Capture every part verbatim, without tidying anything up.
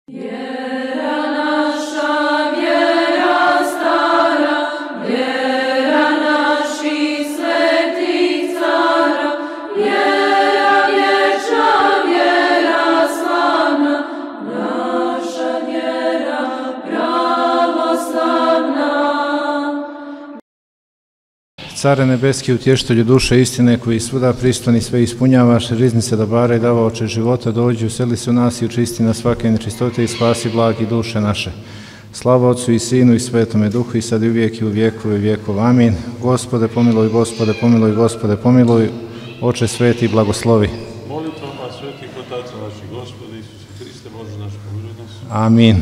Care nebeski, utješitelju duše istine, koji svuda priston i sve ispunjavaš, riznice dobara i davaoče života, dođi, useli se u nas i očisti nas svake nečistote i spasi blagi duše naše. Slava Otcu i Sinu i Svetome Duhu i sad i uvijek i u vjekove vjekov. Amin. Gospode pomiluj, Gospode pomiluj, Gospode pomiluj, Oče sveti blagoslovi. Molitvama svetih otaca naših, Gospode Isuse Hriste, Bože naš, pomiluj nas. Amin.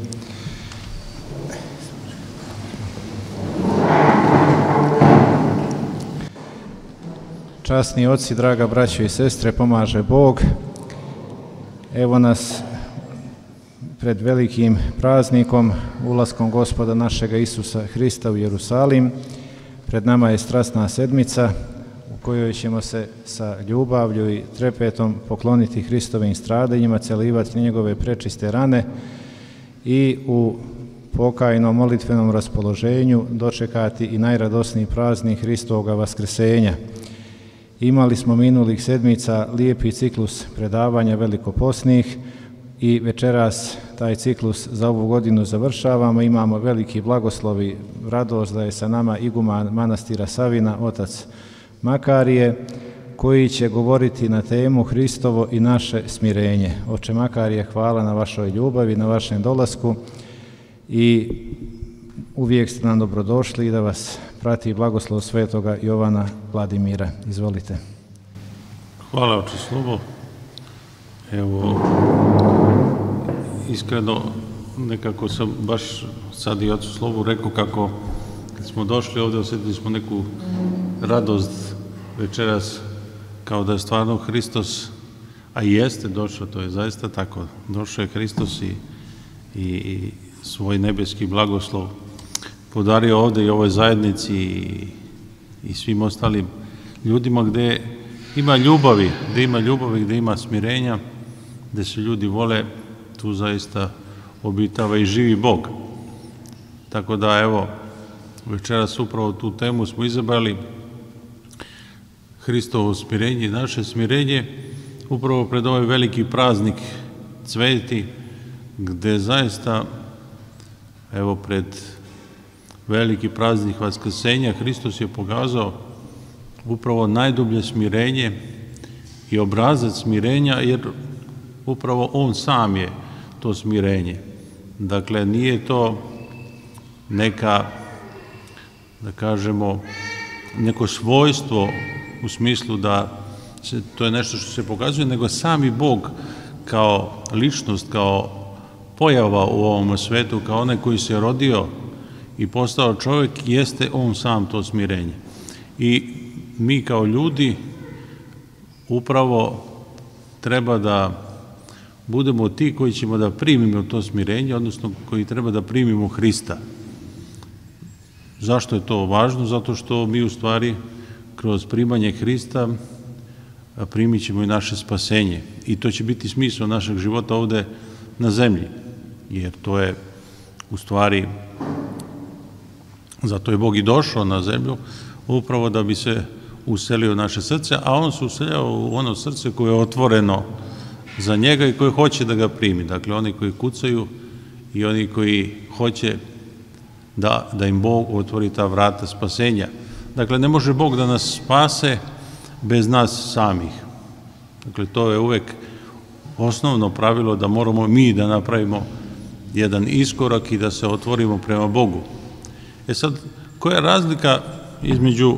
Časni oci, draga braćo i sestre, pomaže Bog. Evo nas pred velikim praznikom, ulaskom Gospoda našega Isusa Hrista u Jerusalim. Pred nama je strasna sedmica u kojoj ćemo se sa ljubavlju i trepetom pokloniti Hristovim stradanjima, celivati njegove prečiste rane i u pokajnom molitvenom raspoloženju dočekati i najradosniji praznik Hristovoga vaskrsenja. Imali smo minulih sedmica lijepi ciklus predavanja velikoposnih i večeras taj ciklus za ovu godinu završavamo. Imamo veliki blagoslov i radost da je sa nama iguman manastira Savina, otac Makarije, koji će govoriti na temu Hristovo i naše smirenje. Oče Makarije, hvala na vašoj ljubavi, na vašem dolasku i uvijek ste nam dobrodošli i da vas prati blagoslov svetoga Jovana Vladimira. Izvolite. Hvala, oče Slobo. Evo, iskreno, nekako sam baš sad i ocu Slobu rekao kako kad smo došli ovdje, osjetili smo neku radost večeras, kao da je stvarno Hristos, a i jeste došao, to je zaista tako, došao je Hristos i, i, i svoj nebeski blagoslov podario ovdje i ovoj zajednici i, i svim ostalim ljudima gdje ima ljubavi, gdje ima ljubavi, gdje ima smirenja, gdje se ljudi vole, tu zaista obitava i živi Bog. Tako da, evo, večeras upravo tu temu smo izabrali, Hristovo smirenje i naše smirenje, upravo pred ovaj veliki praznik Cveti, gdje zaista, evo, pred veliki praznik Vaskrsenja, Hristos je pokazao upravo najdublje smirenje i obrazac smirenja, jer upravo on sam je to smirenje. Dakle, nije to neka, da kažemo, neko svojstvo u smislu da se, to je nešto što se pokazuje, nego sami Bog kao ličnost, kao pojava u ovom svetu, kao onaj koji se rodio i postao čovjek, jeste on sam to smirenje. I mi kao ljudi upravo treba da budemo ti koji ćemo da primimo to smirenje, odnosno koji treba da primimo Hrista. Zašto je to važno? Zato što mi u stvari kroz primanje Hrista primit ćemo i naše spasenje. I to će biti smisao našeg života ovdje na zemlji. Jer to je u stvari, zato je Bog i došao na zemlju, upravo da bi se uselio u naše srce, a on se useljao u ono srce koje je otvoreno za njega i koje hoće da ga primi. Dakle, oni koji kucaju i oni koji hoće da, da im Bog otvori ta vrata spasenja. Dakle, ne može Bog da nas spase bez nas samih. Dakle, to je uvek osnovno pravilo da moramo mi da napravimo jedan iskorak i da se otvorimo prema Bogu. E sad, koja je razlika između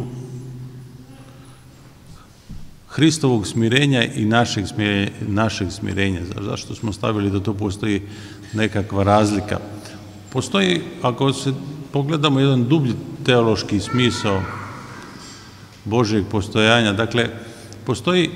Hristovog smirenja i našeg smirenja, našeg smirenja? Zašto smo stavili da to postoji nekakva razlika? Postoji, ako se pogledamo, jedan dublji teološki smisao Božjeg postojanja. Dakle, postoji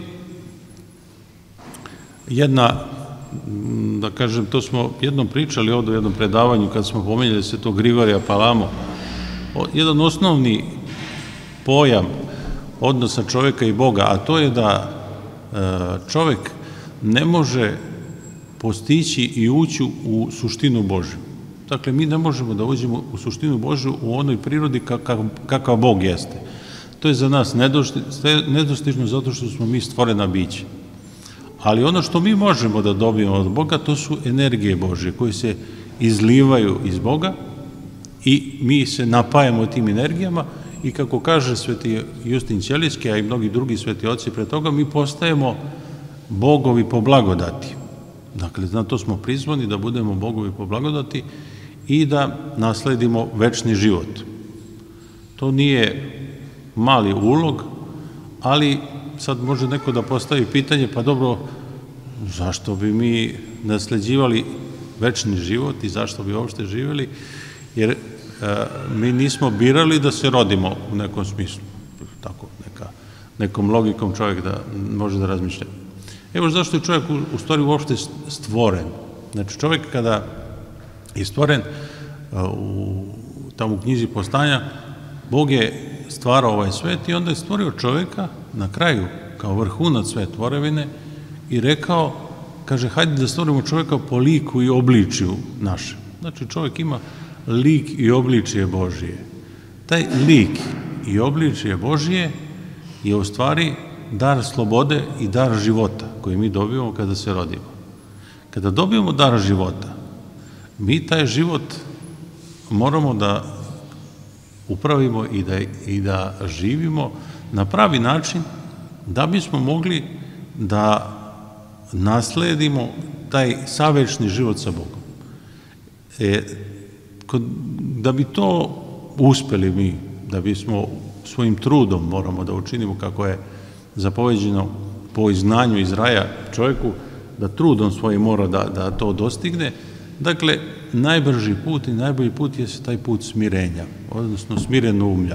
jedna, da kažem, to smo jednom pričali ovdje u jednom predavanju kad smo pomenjali se to Grigorija Palamo, jedan osnovni pojam odnosa čovjeka i Boga, a to je da čovjek ne može postići i ući u suštinu Božju. Dakle, mi ne možemo da uđemo u suštinu Božju u onoj prirodi kakav, kakav Bog jeste. To je za nas nedostižno zato što smo mi stvorena bića. Ali ono što mi možemo da dobijemo od Boga, to su energije Božje koje se izlivaju iz Boga i mi se napajamo tim energijama i kako kaže sveti Justin Ćelijski, a i mnogi drugi sveti oci pre toga, mi postajemo bogovi po blagodati. Dakle, na to smo prizvani da budemo bogovi po blagodati i da nasledimo večni život. To nije mali ulog, ali sad može neko da postavi pitanje, pa dobro, zašto bi mi nasleđivali večni život i zašto bi uopšte živjeli, jer e, mi nismo birali da se rodimo u nekom smislu. Tako, neka, nekom logikom čovjek da može da razmišlja. Evo zašto je čovjek u, u stvari uopšte stvoren. Znači čovjek kada je stvoren u, tamo u knjizi Postanja, Bog je stvarao ovaj svet i onda je stvorio čovjeka na kraju kao vrhunac sve tvorevine i rekao, kaže, hajde da stvorimo čovjeka po liku i obličju našem. Znači čovjek ima lik i obličje Božije. Taj lik i obličje Božije je u stvari dar slobode i dar života koji mi dobijemo kada se rodimo. Kada dobijemo dar života, mi taj život moramo da upravimo i da, i da živimo na pravi način da bismo mogli da nasledimo taj savečni život sa Bogom. E, kod, da bi to uspeli mi, da bismo svojim trudom moramo da učinimo kako je zapoveđeno po izgnanju iz raja čovjeku, da trudom svojim mora da, da to dostigne. Dakle, najbrži put i najbolji put je taj put smirenja, odnosno smireno umlja.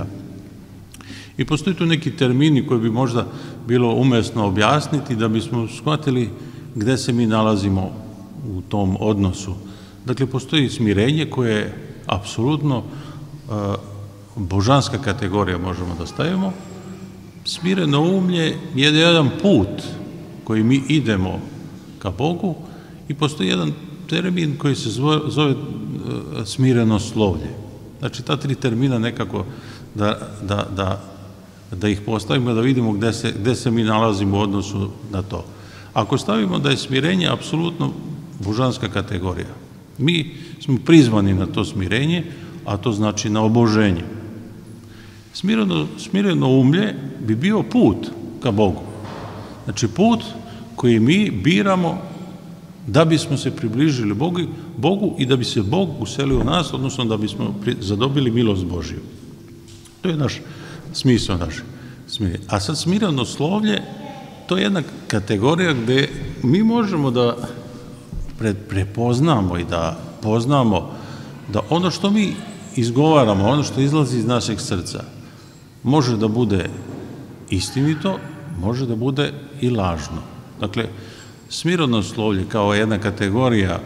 I postoji tu neki termini koji bi možda bilo umesno objasniti da bismo shvatili gde se mi nalazimo u tom odnosu. Dakle, postoji smirenje koje je apsolutno uh, božanska kategorija, možemo da stavimo. Smireno umlje je jedan put koji mi idemo ka Bogu i postoji jedan termin koji se zove, zove uh, smireno slovlje. Znači, ta tri termina nekako da, da, da, da ih postavimo, da vidimo gde se, gde se mi nalazimo u odnosu na to. Ako stavimo da je smirenje apsolutno božanska kategorija, mi smo prizvani na to smirenje, a to znači na oboženje. Smireno, smireno umlje bi bio put ka Bogu. Znači, put koji mi biramo da bismo se približili Bogu, Bogu i da bi se Bog uselio u nas, odnosno da bismo zadobili milost Božiju. To je naš smisao naše smirenja. A sad smireno slovlje, to je jedna kategorija gde mi možemo da prepoznamo i da poznamo da ono što mi izgovaramo, ono što izlazi iz našeg srca, može da bude istinito, može da bude i lažno. Dakle, smireno slovlje kao jedna kategorija,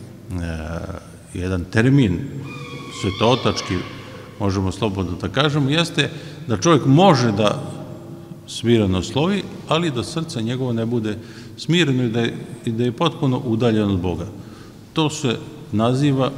e, jedan termin svetootački, možemo slobodno da kažemo, jeste da čovjek može da smireno slovi, ali da srce njegovo ne bude smireno i da je, i da je potpuno udaljen od Boga. To se naziva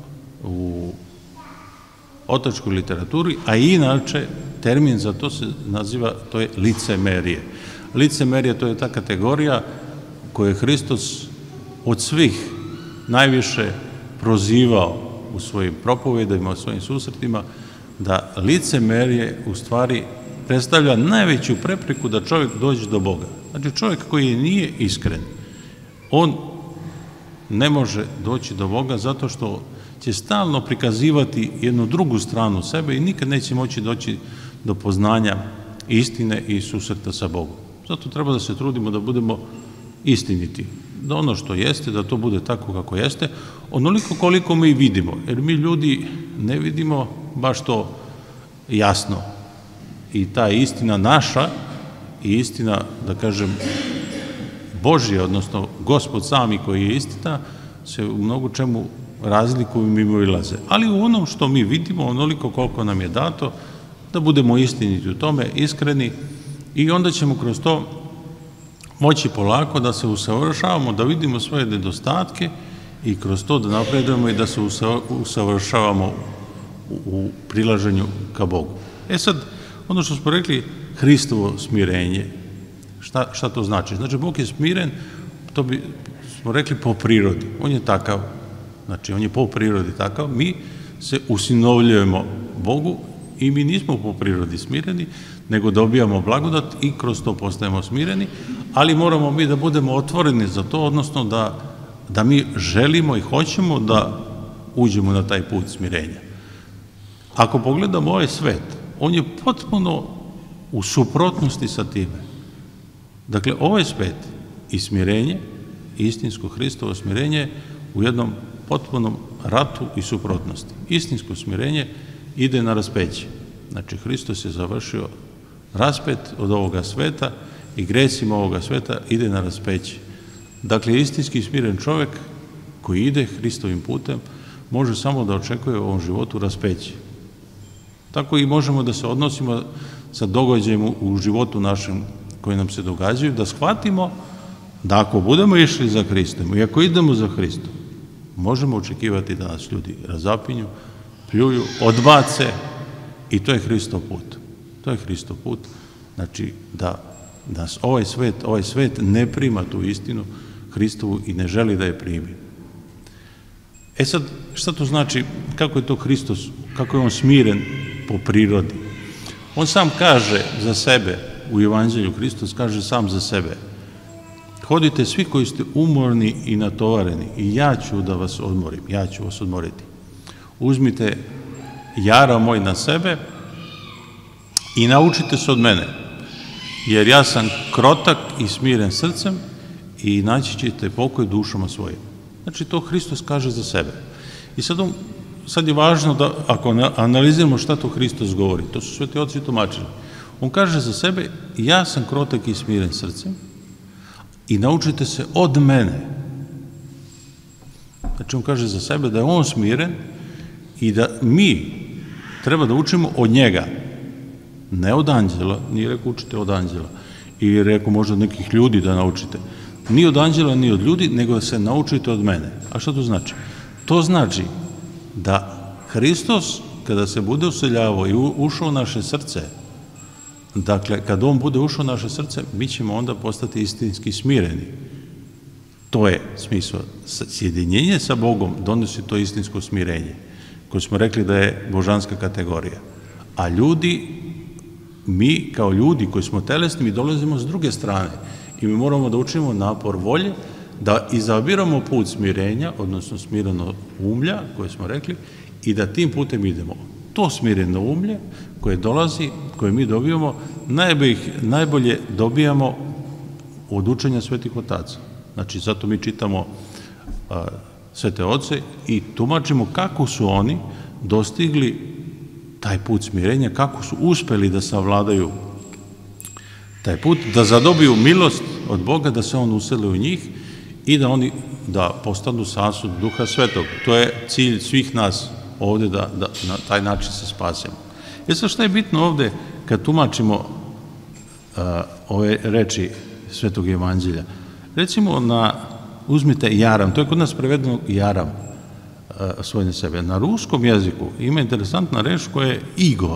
u otačkoj literaturi, a inače termin za to se naziva, to je licemerije. Licemerije, to je ta kategorija koju je Hristos od svih najviše prozivao u svojim propovedima, u svojim susretima, da licemerije u stvari predstavlja najveću prepreku da čovjek dođe do Boga. Znači, čovjek koji nije iskren, on ne može doći do Boga zato što će stalno prikazivati jednu drugu stranu sebe i nikad neće moći doći do poznanja istine i susreta sa Bogom. Zato treba da se trudimo da budemo istiniti, da ono što jeste, da to bude tako kako jeste, onoliko koliko mi vidimo, jer mi ljudi ne vidimo baš to jasno. I ta istina naša i istina, da kažem, Božja, odnosno Gospod sami koji je istina, se u mnogo čemu razlikuju i mimoilaze. Ali u onom što mi vidimo, onoliko koliko nam je dato, da budemo istiniti u tome, iskreni, i onda ćemo kroz to moći polako da se usavršavamo, da vidimo svoje nedostatke i kroz to da napredujemo i da se usavršavamo u prilaženju ka Bogu. E sad, ono što smo rekli, Hristovo smirenje, šta, šta to znači? Znači, Bog je smiren, to bi smo rekli po prirodi. On je takav, znači, on je po prirodi takav. Mi se usinovljujemo Bogu i mi nismo po prirodi smireni, nego dobijamo blagodat i kroz to postajemo smireni, ali moramo mi da budemo otvoreni za to, odnosno da, da mi želimo i hoćemo da uđemo na taj put smirenja. Ako pogledamo ovaj svet, on je potpuno u suprotnosti sa time. Dakle, ovaj svet i smirenje, istinsko Hristovo smirenje u jednom potpunom ratu i suprotnosti. Istinsko smirenje ide na raspeće. Znači, Hristos je završio raspet od ovoga sveta i gresima ovoga sveta ide na raspeće. Dakle, istinski smiren čovjek koji ide Hristovim putem može samo da očekuje u ovom životu raspeće. Tako i možemo da se odnosimo sa događajem u životu našem koji nam se događaju, da shvatimo da ako budemo išli za Hristom i ako idemo za Hristom, možemo očekivati da nas ljudi razapinju, pljuju, odbace i to je Hristov put. To je Hristov put. Znači da nas ovaj svet, ovaj svet ne prima tu istinu Hristovu i ne želi da je primi. E sad, šta to znači, kako je to Hristos, kako je on smiren po prirodi? On sam kaže za sebe, u Evanđelju Hristos kaže sam za sebe: hodite svi koji ste umorni i natovareni i ja ću da vas odmorim, ja ću vas odmoriti. Uzmite jara moj na sebe i naučite se od mene, jer ja sam krotak i smiren srcem i naći ćete pokoj dušama svojim. Znači, to Hristos kaže za sebe. I sad, on, sad je važno da, ako analiziramo šta to Hristos govori, to su sveti oci tumačili. On kaže za sebe: ja sam krotak i smiren srcem i naučite se od mene. Znači, on kaže za sebe da je on smiren i da mi treba da učimo od njega, ne od anđela, nije rekao učite od anđela, ili rekao možda od nekih ljudi da naučite, ni od anđela, ni od ljudi, nego da se naučite od mene. A što to znači? To znači da Hristos, kada se bude useljavao i ušao u naše srce, dakle, kada on bude ušao u naše srce, mi ćemo onda postati istinski smireni. To je smisao. Sjedinjenje sa Bogom donosi to istinsko smirenje, koje smo rekli da je božanska kategorija. A ljudi, mi kao ljudi koji smo telesni, mi dolazimo s druge strane i mi moramo da učinimo napor volje, da izabiramo put smirenja, odnosno smireno umlja, koje smo rekli, i da tim putem idemo. To smireno umlje koje dolazi, koje mi dobijamo, najbolje, najbolje dobijamo od učenja svetih otaca. Znači, zato mi čitamo a, svete oce i tumačimo kako su oni dostigli taj put smirenja, kako su uspeli da savladaju taj put, da zadobiju milost od Boga, da se on useli u njih i da oni da postanu sasud Duha Svetog. To je cilj svih nas ovde, da, da na taj način se spasemo. E sad, šta je bitno ovde kad tumačimo a, ove reči Svetog Evanđelja? Recimo, na, uzmite jaram, to je kod nas prevedeno jaram, a, svoj na sebe. Na ruskom jeziku ima interesantna reč koja je igo.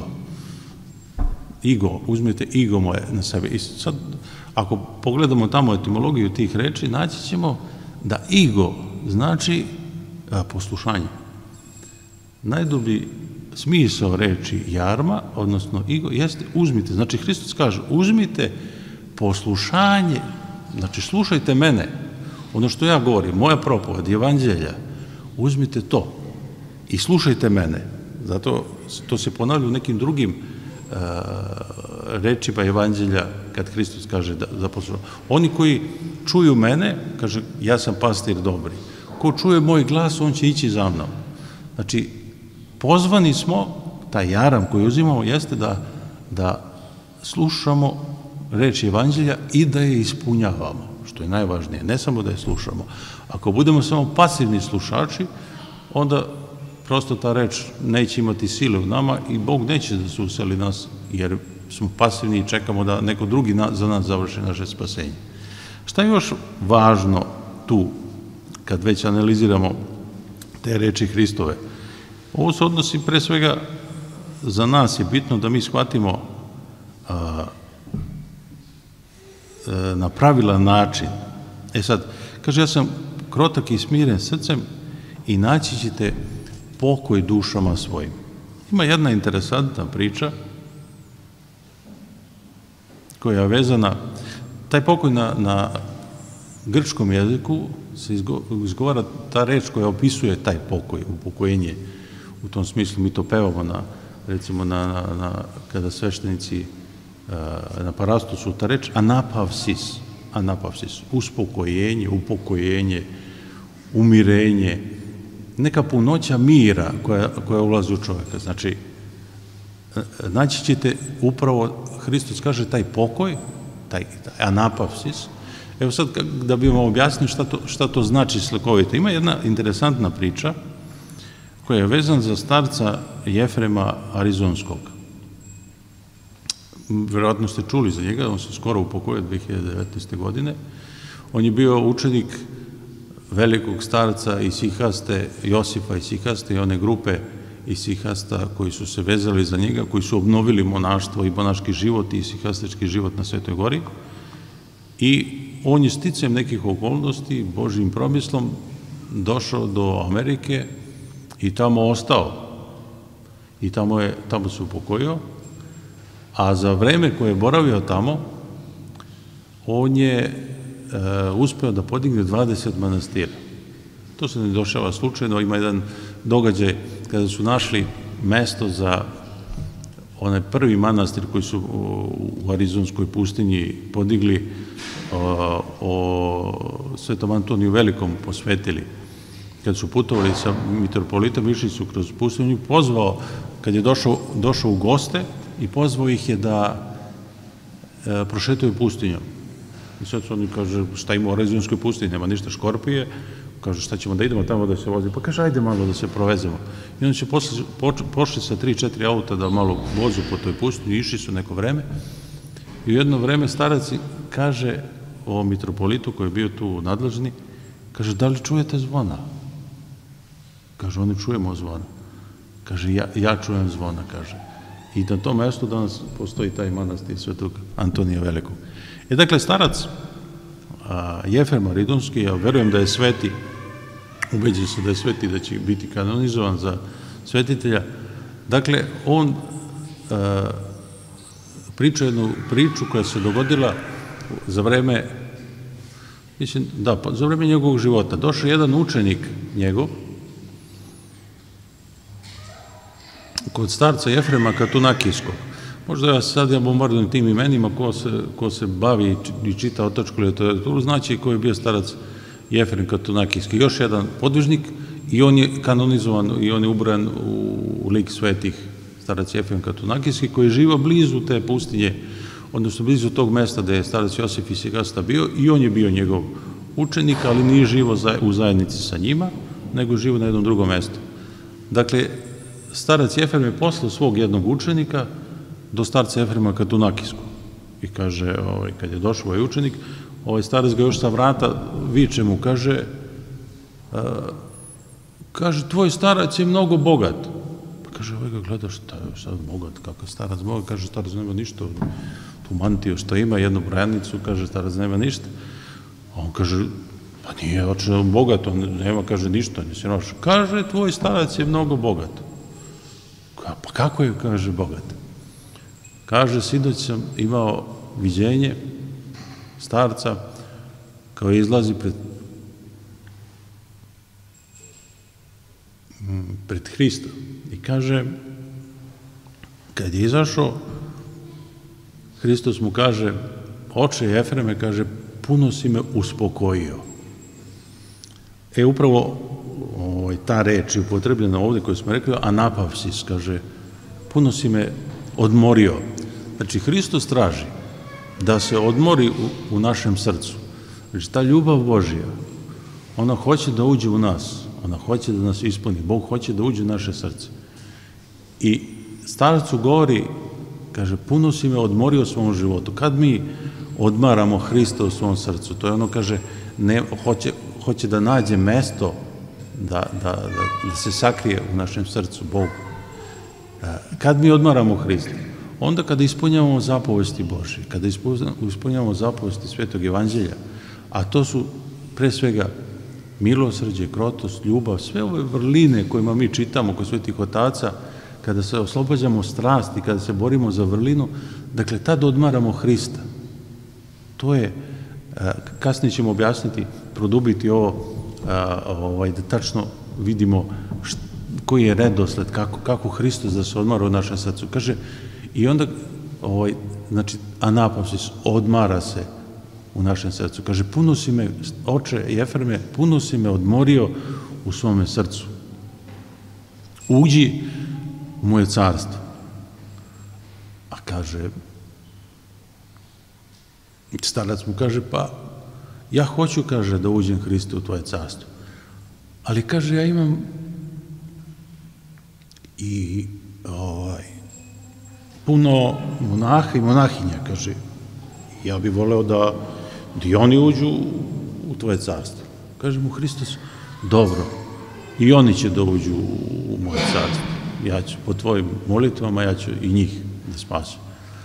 Igo, uzmite igo moje na sebe. I sad, ako pogledamo tamo etimologiju tih reči, naći ćemo da igo znači a, poslušanje. Najdublji smisao reči jarma, odnosno igo, jeste uzmite. Znači, Hristos kaže, uzmite poslušanje, znači, slušajte mene, ono što ja govorim, moja propoved, evanđelja, uzmite to i slušajte mene. Zato to se ponavlja u nekim drugim uh, rečima evanđelja, kad Hristos kaže da, da poslušaju. Oni koji čuju mene, kaže, ja sam pastir dobri. Ko čuje moj glas, on će ići za mnom. Znači, pozvani smo, taj jaram koji uzimamo, jeste da, da slušamo reči evanđelja i da je ispunjavamo, što je najvažnije, ne samo da je slušamo. Ako budemo samo pasivni slušači, onda prosto ta reč neće imati sile u nama i Bog neće da se useli nas, jer smo pasivni i čekamo da neko drugi za nas završi naše spasenje. Šta je još važno tu, kad već analiziramo te reči Hristove? Ovo se odnosi pre svega, za nas je bitno da mi shvatimo a, a, na pravilan način. E sad, kaže, ja sam krotak i smiren srcem i naći ćete pokoj dušama svojim. Ima jedna interesantna priča koja je vezana, taj pokoj na, na grčkom jeziku se izgovara ta reč koja opisuje taj pokoj, upokojenje. U tom smislu mi to pevamo na, recimo, na, na, na, kada sveštenici na parastu su ta reč anapavsis, anapavsis, uspokojenje, upokojenje, umirenje, neka punoća mira koja, koja ulazi u čovjeka. Znači, naći ćete upravo, Hristos kaže, taj pokoj, taj, taj anapavsis. Evo sad, da bi vam objasnili šta to, šta to znači slikovito. Ima jedna interesantna priča koja je vezana za starca Jefrema Arizonskog. Vjerojatno ste čuli za njega, on se skoro upokojio dve hiljade devetnaeste. godine. On je bio učenik velikog starca Isihaste, Josipa Isihaste i one grupe Isihasta koji su se vezali za njega, koji su obnovili monaštvo i monaški život i isihastički život na Svetoj gori. I on je sticajem nekih okolnosti, Božjim promislom, došao do Amerike i tamo ostao. I tamo, je, tamo se upokojio. A za vreme koje je boravio tamo, on je e, uspeo da podigne dvadeset manastira. To se ne dešava slučajno. Ima jedan događaj kada su našli mesto za onaj prvi manastir koji su u Arizonskoj pustinji podigli, o, o Svetom Antoniju Velikom posvetili. Kad su putovali sa mitropolitom, išli su kroz pustinju, pozvao, kad je došao, došao u goste, i pozvao ih je da e, prošetaju pustinjom. I sad su oni kaže, šta ima u Arizonskoj pustinji, nema ništa, škorpije, kaže, šta ćemo da idemo tamo da se vozi, pa kaže, ajde malo da se provezemo. I onda će posle, poč, pošli sa tri, četiri auta da malo vozu po toj pustinji, išli su neko vreme, i u jedno vreme starac kaže o mitropolitu koji je bio tu nadležni, kaže, da li čujete zvona? Kaže, oni čujemo zvona. Kaže, ja, ja čujem zvona, kaže. I na tom mestu danas postoji taj manastir Svetog Antonija Velikog. I dakle, starac a, Jefrem Arizonski, ja verujem da je sveti, ubeđen se da je sveti, da će biti kanonizovan za svetitelja. Dakle, on a, priča jednu priču koja se dogodila za vreme, mislim, da, za vreme njegovog života. Došao jedan učenik njegov, kod starca Jefrema Katunakijskog. Možda ja sad ja bombardujem tim imenima, ko se, ko se bavi i čita otačku literaturu, znači ko je bio starac Jefrem Katunakijski. Još jedan podvižnik i on je kanonizovan i on je ubran u, u lik svetih, starac Jefrem Katunakijski, koji je živao blizu te pustinje, odnosno blizu tog mesta gde je starac Josif Isihasta bio, i on je bio njegov učenik, ali nije živo u zajednici sa njima, nego živo na jednom drugom mestu. Dakle, starac Jefrem je poslao svog jednog učenika do starca Jefrema Katunakijskog. I kaže, ovaj, kad je došao ovaj učenik, ovaj starac ga još sa vrata viče mu, kaže, a, kaže, tvoj starac je mnogo bogat. Pa kaže, ovaj ga gleda, šta je sad bogat, kakav starac bogat? Kaže, starac nema ništa, tu mantiju što ima, jednu brajanicu, kaže, starac nema ništa. A on kaže, pa nije očeo bogat, on nema, kaže, ništa, nisi noš. Kaže, tvoj starac je mnogo bogat. Pa kako je, kaže, bogat? Kaže, sinoć sam imao viđenje starca kao izlazi pred pred Hrista. I kaže, kad je izašao, Hristos mu kaže, oče Jefreme, kaže, puno si me uspokojio. E, upravo ovaj, ta reč je upotrebljena ovde koju smo rekli, anapavsis, kaže, puno si me odmorio. Znači, Hristos traži da se odmori u, u našem srcu. Znači, ta ljubav Božja, ona hoće da uđe u nas, ona hoće da nas ispuni, Bog hoće da uđe u naše srce. I starcu govori, kaže, puno si me odmorio u svom životu. Kad mi odmaramo Hrista u svom srcu. To je ono, kaže, ne, hoće, hoće da nađe mesto da, da, da, da se sakrije u našem srcu Bogu. Kad mi odmaramo Hrista? Onda kada ispunjavamo zapovesti Božje, kada ispunjavamo zapovesti Svetog Evanđelja, a to su pre svega milosrđe, krotost, ljubav, sve ove vrline kojima mi čitamo kod svetih otaca, kada se oslobađamo strasti, kada se borimo za vrlinu, dakle, tad odmaramo Hrista. To je, kasnije ćemo objasniti, produbiti ovo, ovaj, da tačno vidimo št, koji je redosled, kako, kako Hristos da se odmara u našem srcu. Kaže, i onda, ovaj, znači, anapasis, odmara se u našem srcu. Kaže, puno si me, oče Jefreme, puno si me odmorio u svome srcu. Uđi u moje carstvo. A kaže, starac mu kaže, pa ja hoću, kaže, da uđem Hriste u tvoje carstvo. Ali, kaže, ja imam i ovaj, puno monaha i monahinja, kaže, ja bih voleo da i oni uđu u tvoje carstvo. Kaže mu Hristos, dobro, i oni će da uđu u moje carstvo. Ja ću po tvojim molitvama, ja ću i njih da spasim.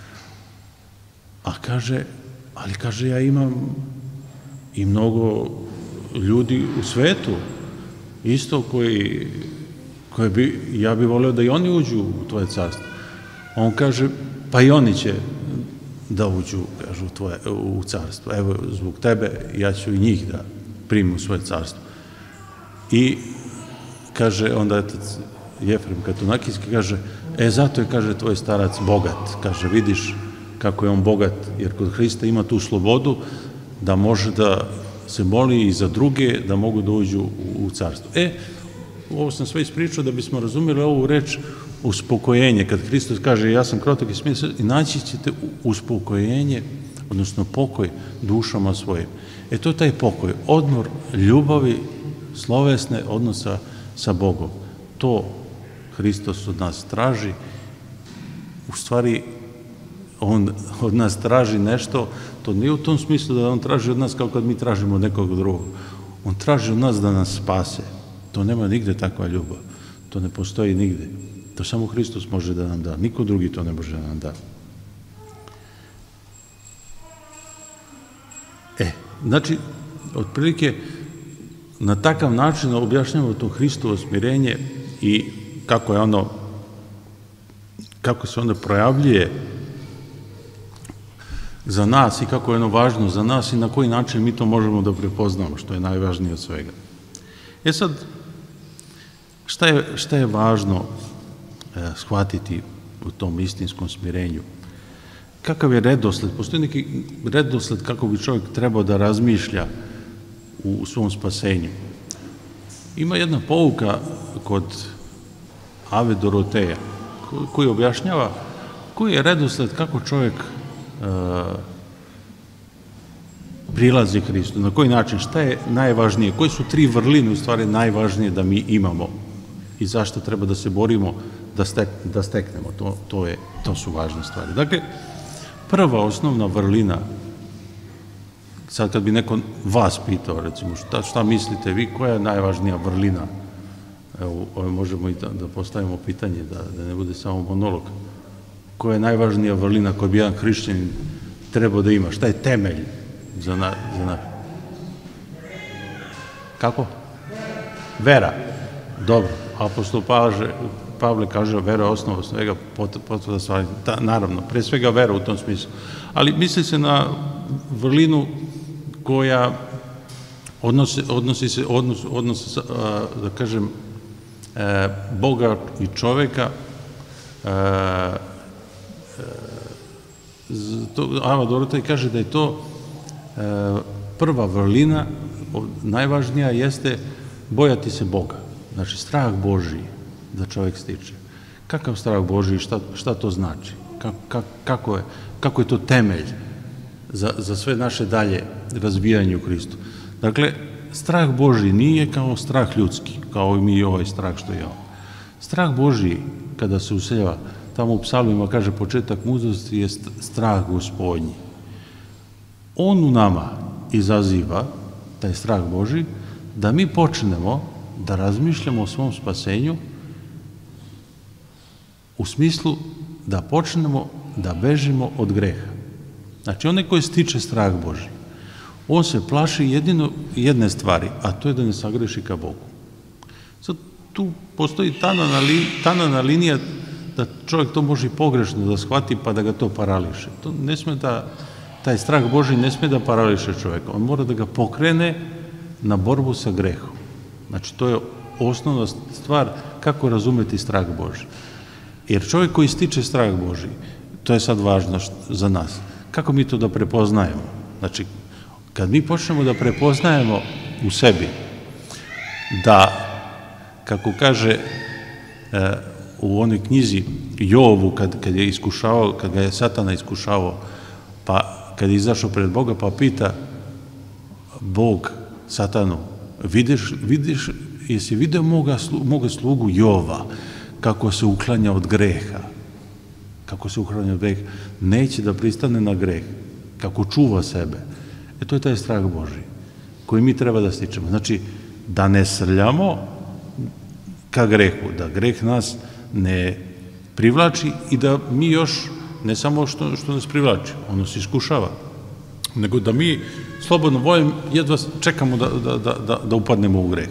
A kaže, ali kaže, ja imam i mnogo ljudi u svetu, isto koji, koji bi, ja bih voleo da i oni uđu u tvoje carstvo. On kaže, pa i oni će da uđu, kažu, tvoje, u carstvo. Evo, zbog tebe, ja ću i njih da primim u svoje carstvo. I, kaže, onda otac Jefrem Katunakijski, kaže, e, zato je, kaže, tvoj starac bogat. Kaže, vidiš kako je on bogat, jer kod Hrista ima tu slobodu da može da se moli i za druge, da mogu da uđu u carstvo. E, ovo sam sve ispričao da bismo razumeli ovu reč uspokojenje. Kad Hristos kaže, ja sam krotak i smiren, i naći ćete uspokojenje, odnosno pokoj dušama svojim. E, to je taj pokoj, odmor ljubavi, slovesne odnosa sa Bogom. To Hristos od nas traži. U stvari, on od nas traži nešto, to nije u tom smislu da on traži od nas kao kad mi tražimo od nekog drugog. On traži od nas da nas spase. To nema nigde takva ljubav. To ne postoji nigde. To samo Hristos može da nam da. Niko drugi to ne može da nam da. E, znači, otprilike, na takav način objašnjamo to Hristovo smirenje i kako je ono, kako se ono projavljuje za nas i kako je ono važno za nas i na koji način mi to možemo da prepoznamo, što je najvažnije od svega. E sad, šta je, šta je važno e, shvatiti u tom istinskom smirenju? Kakav je redosled? Postoji neki redosled kako bi čovjek trebao da razmišlja u, u svom spasenju. Ima jedna pouka kod Ave Doroteja koji objašnjava koji je redosled kako čovjek prilazi Hristu, na koji način, šta je najvažnije, koje su tri vrline u stvari najvažnije da mi imamo i zašto treba da se borimo da, stek, da steknemo, to, to, je, to su važne stvari. Dakle, prva osnovna vrlina, sad kad bi neko vas pitao, recimo, šta, šta mislite vi, koja je najvažnija vrlina, evo, možemo i da, da postavimo pitanje, da, da ne bude samo monolog, koja je najvažnija vrlina koju bi jedan hrišćanin trebao da ima? Šta je temelj za nas? Za na... Kako? Vera. Dobro. Apostol Pavle kaže vera je osnova svega, potvrda stvari. Naravno, pre svega vera u tom smislu. Ali misli se na vrlinu koja odnosi, odnosi se, odnos, odnos, da kažem, Boga i čoveka. Ava Dorotej kaže da je to prva vrlina, najvažnija jeste bojati se Boga. Znači, strah Božiji da čovjek stiče. Kakav strah Božiji, šta, šta to znači? Kako, kako, je, kako je to temelj za, za sve naše dalje razvijanje u Hristu? Dakle, strah Božiji nije kao strah ljudski, kao i mi ovaj strah što je on. Strah Božiji, kada se useljava, tamo u psalmima kaže početak mudrosti je strah Gospodnji. on u nama izaziva, taj strah Božji, da mi počnemo da razmišljamo o svom spasenju u smislu da počnemo da bežimo od greha. Znači, onaj koji stiče strah Božji, on se plaši jedino jedne stvari, a to je da ne sagreši ka Bogu. Sad, tu postoji tanana, li, tanana linija da čovjek to može i pogrešno da shvati pa da ga to parališe. To ne sme da, taj strah Božji ne sme da parališe čovjeka. On mora da ga pokrene na borbu sa grehom. Znači, to je osnovna stvar kako razumeti strah Božji. Jer čovjek koji stiče strah Božji, to je sad važno za nas. Kako mi to da prepoznajemo? Znači, kad mi počnemo da prepoznajemo u sebi da, kako kaže e, u onoj knjizi Jovu, kad, kad je iskušavao, kad ga je Satana iskušavao, pa kad je izašao pred Boga, pa pita Bog Satanu, vidiš, vidiš, jesi video moga, moga slugu Jova, kako se uklanja od greha, kako se uklanja od greha, neće da pristane na greh, kako čuva sebe. E to je taj strah Božji, koji mi treba da stičemo. Znači, da ne srljamo ka grehu, da greh nas ne privlači i da mi još, ne samo što, što nas privlači, ono se iskušava, nego da mi slobodno voljom jedva čekamo da, da, da, da upadnemo u greh.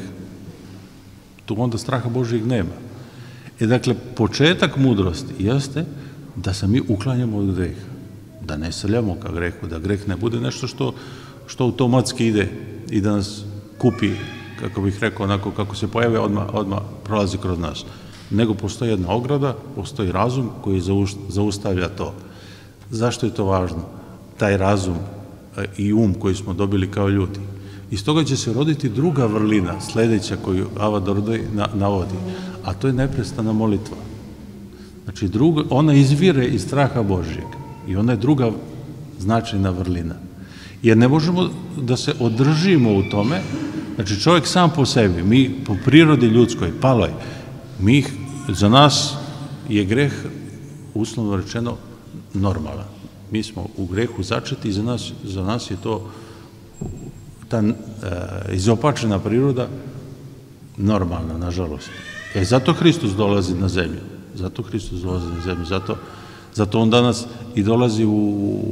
Tu onda straha Božjeg nema. E dakle, početak mudrosti jeste da se mi uklanjamo od greha, da ne srljamo ka grehu, da greh ne bude nešto što, što automatski ide i da nas kupi, kako bih rekao, onako kako se pojave, odmah, odmah prolazi kroz nas. Nego postoji jedna ograda, postoji razum koji zaustavlja to. Zašto je to važno? Taj razum i um koji smo dobili kao ljudi. Iz toga će se roditi druga vrlina, sledeća koju Ava Dordoj navodi, a to je neprestana molitva. Znači, druga, ona izvire iz straha Božjeg i ona je druga značajna vrlina. Jer ne možemo da se održimo u tome, znači čovjek sam po sebi, mi po prirodi ljudskoj, paloj, mi, za nas je greh, uslovno rečeno, normalan. Mi smo u grehu začeti i za nas, za nas je to ta e, izopačena priroda normalna, nažalost. E, zato Hristos dolazi na zemlju. Zato Hristos dolazi na zemlju. Zato, zato on danas i dolazi u,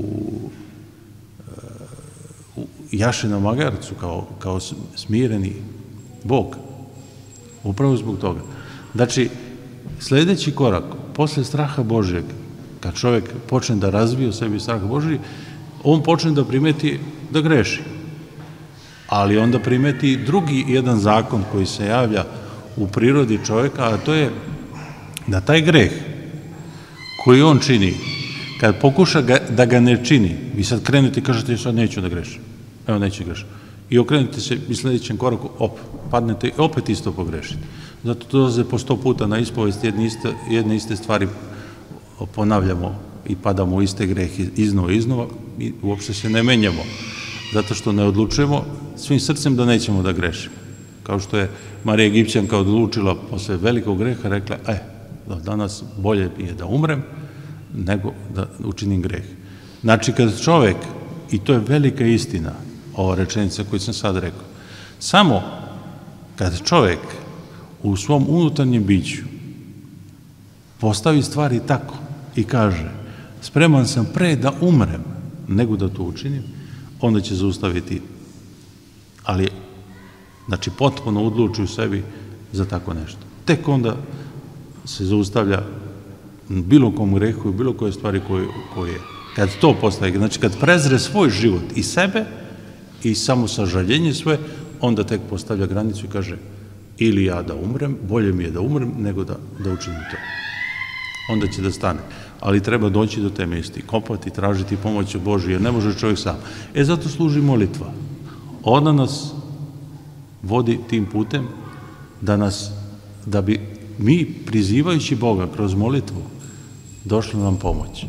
u jašenom magarcu kao, kao smireni Bog. Upravo zbog toga. Znači, sljedeći korak, posle straha Božjeg, kad čovjek počne da razvije u sebi strah Božji, on počne da primeti da greši. Ali onda primeti drugi jedan zakon koji se javlja u prirodi čovjeka, a to je da taj greh koji on čini, kad pokuša ga, da ga ne čini, vi sad krenete i kažete, sad neću da grešim, evo neću grešim. I okrenete se i sljedećem koraku, op, padnete i opet isto pogrešite. Zato dolaze po sto puta na ispovest jedne iste, jedne iste stvari ponavljamo i padamo u iste grehe iznova i iznova i uopšte se ne menjamo. Zato što ne odlučujemo svim srcem da nećemo da grešimo. Kao što je Marija Egipćanka odlučila posle velikog greha, rekla, e, danas bolje je da umrem nego da učinim greh. Znači, kad čovek, i to je velika istina, ova rečenica koju sam sad rekao, samo kad čovek u svom unutarnjem biću postavi stvari tako i kaže, spreman sam pre da umrem nego da to učinim, onda će zaustaviti, ali, znači, potpuno odluči u sebi za tako nešto. Tek onda se zaustavlja bilo kom grehu i bilo koje stvari koje, koje, kad to postaje, znači, kad prezre svoj život i sebe i samo sažaljenje sve, onda tek postavlja granicu i kaže, ili ja da umrem, bolje mi je da umrem nego da, da učinim to. Onda će da stane. Ali treba doći do te mesti, kopati, tražiti pomoć u Božju, jer ne može čovjek sam. E, zato služi molitva. Ona nas vodi tim putem da nas, da bi mi, prizivajući Boga kroz molitvu, došla nam pomoć.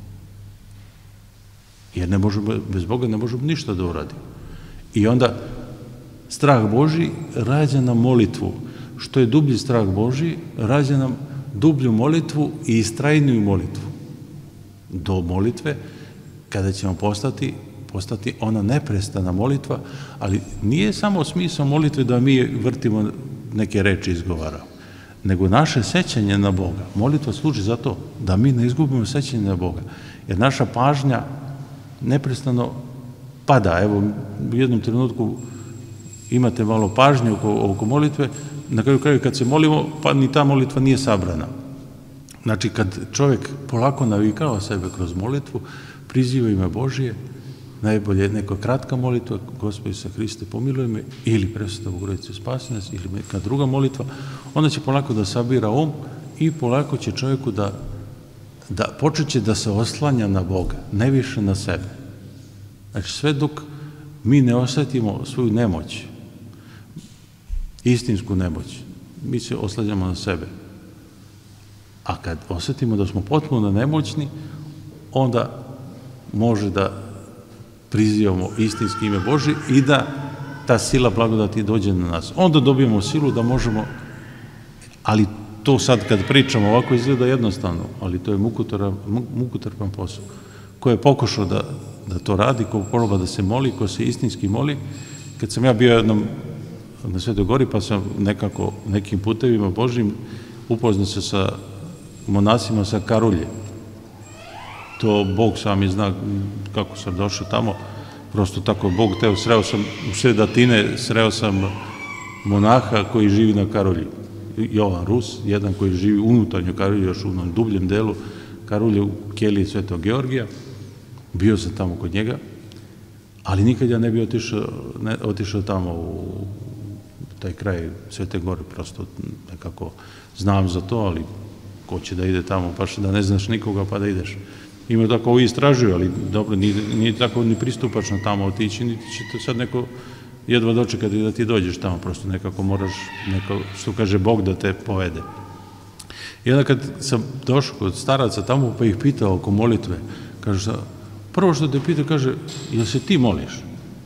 Jer ne možemo, bez Boga ne možemo ništa da uradimo. I onda strah Božji rađa nam molitvu. Što je dublji strah Božji, rađa nam dublju molitvu i istrajniju molitvu. Do molitve, kada ćemo postati postati ona neprestana molitva, ali nije samo smisao molitve da mi vrtimo neke reči izgovaramo, nego naše sećanje na Boga. Molitva služi za to da mi ne izgubimo sećanje na Boga, jer naša pažnja neprestano pada. Evo, u jednom trenutku imate malo pažnje oko, oko molitve, na kraju kraju kad se molimo, pa ni ta molitva nije sabrana. Znači, kad čovjek polako navikava sebe kroz molitvu, priziva ime Božije, najbolje neka kratka molitva, Gospodi Isuse Hriste, pomiluj me, ili Presveta Bogorodice, spasi nas, ili neka druga molitva, onda će polako da sabira um i polako će čovjeku da, da počet će da se oslanja na Boga, ne više na sebe. Znači, sve dok mi ne osetimo svoju nemoć, istinsku nemoć, mi se oslanjamo na sebe. A kad osetimo da smo potpuno nemoćni, onda može da prizivamo istinski ime Božje i da ta sila blagodati dođe na nas. Onda dobijemo silu da možemo, ali to sad kad pričamo ovako izgleda jednostavno, ali to je mukotrpan posao. Ko je pokušao da, da to radi, ko proba da se moli, ko se istinski moli. Kad sam ja bio jednom na Svetoj Gori, pa sam nekako nekim putevima Božjim upoznao se sa monasima sa Karulje. To Bog sami zna kako sam došao tamo, prosto tako Bog teo, sreo sam u sred Atine, sreo sam monaha koji živi na Karulji. Jovan Rus, jedan koji živi unutarnju Karulju, još u onom dubljem delu Karulje u keliji Svetog Georgija. Bio sam tamo kod njega, ali nikad ja ne bi otišao, ne, otišao tamo u taj kraj Svete Gore, prosto nekako znam za to, ali ko će da ide tamo, pa da ne znaš nikoga pa da ideš. Ima tako ovi istražuju, ali dobro, nije, nije tako ni pristupačno tamo otići, niti će to sad neko jedva dočekati da ti dođeš tamo, prosto nekako moraš, neko, što kaže Bog, da te povede. I onda kad sam došao kod staraca tamo, pa ih pitao oko molitve, kaže, prvo što te pita, kaže, jel se ti moliš?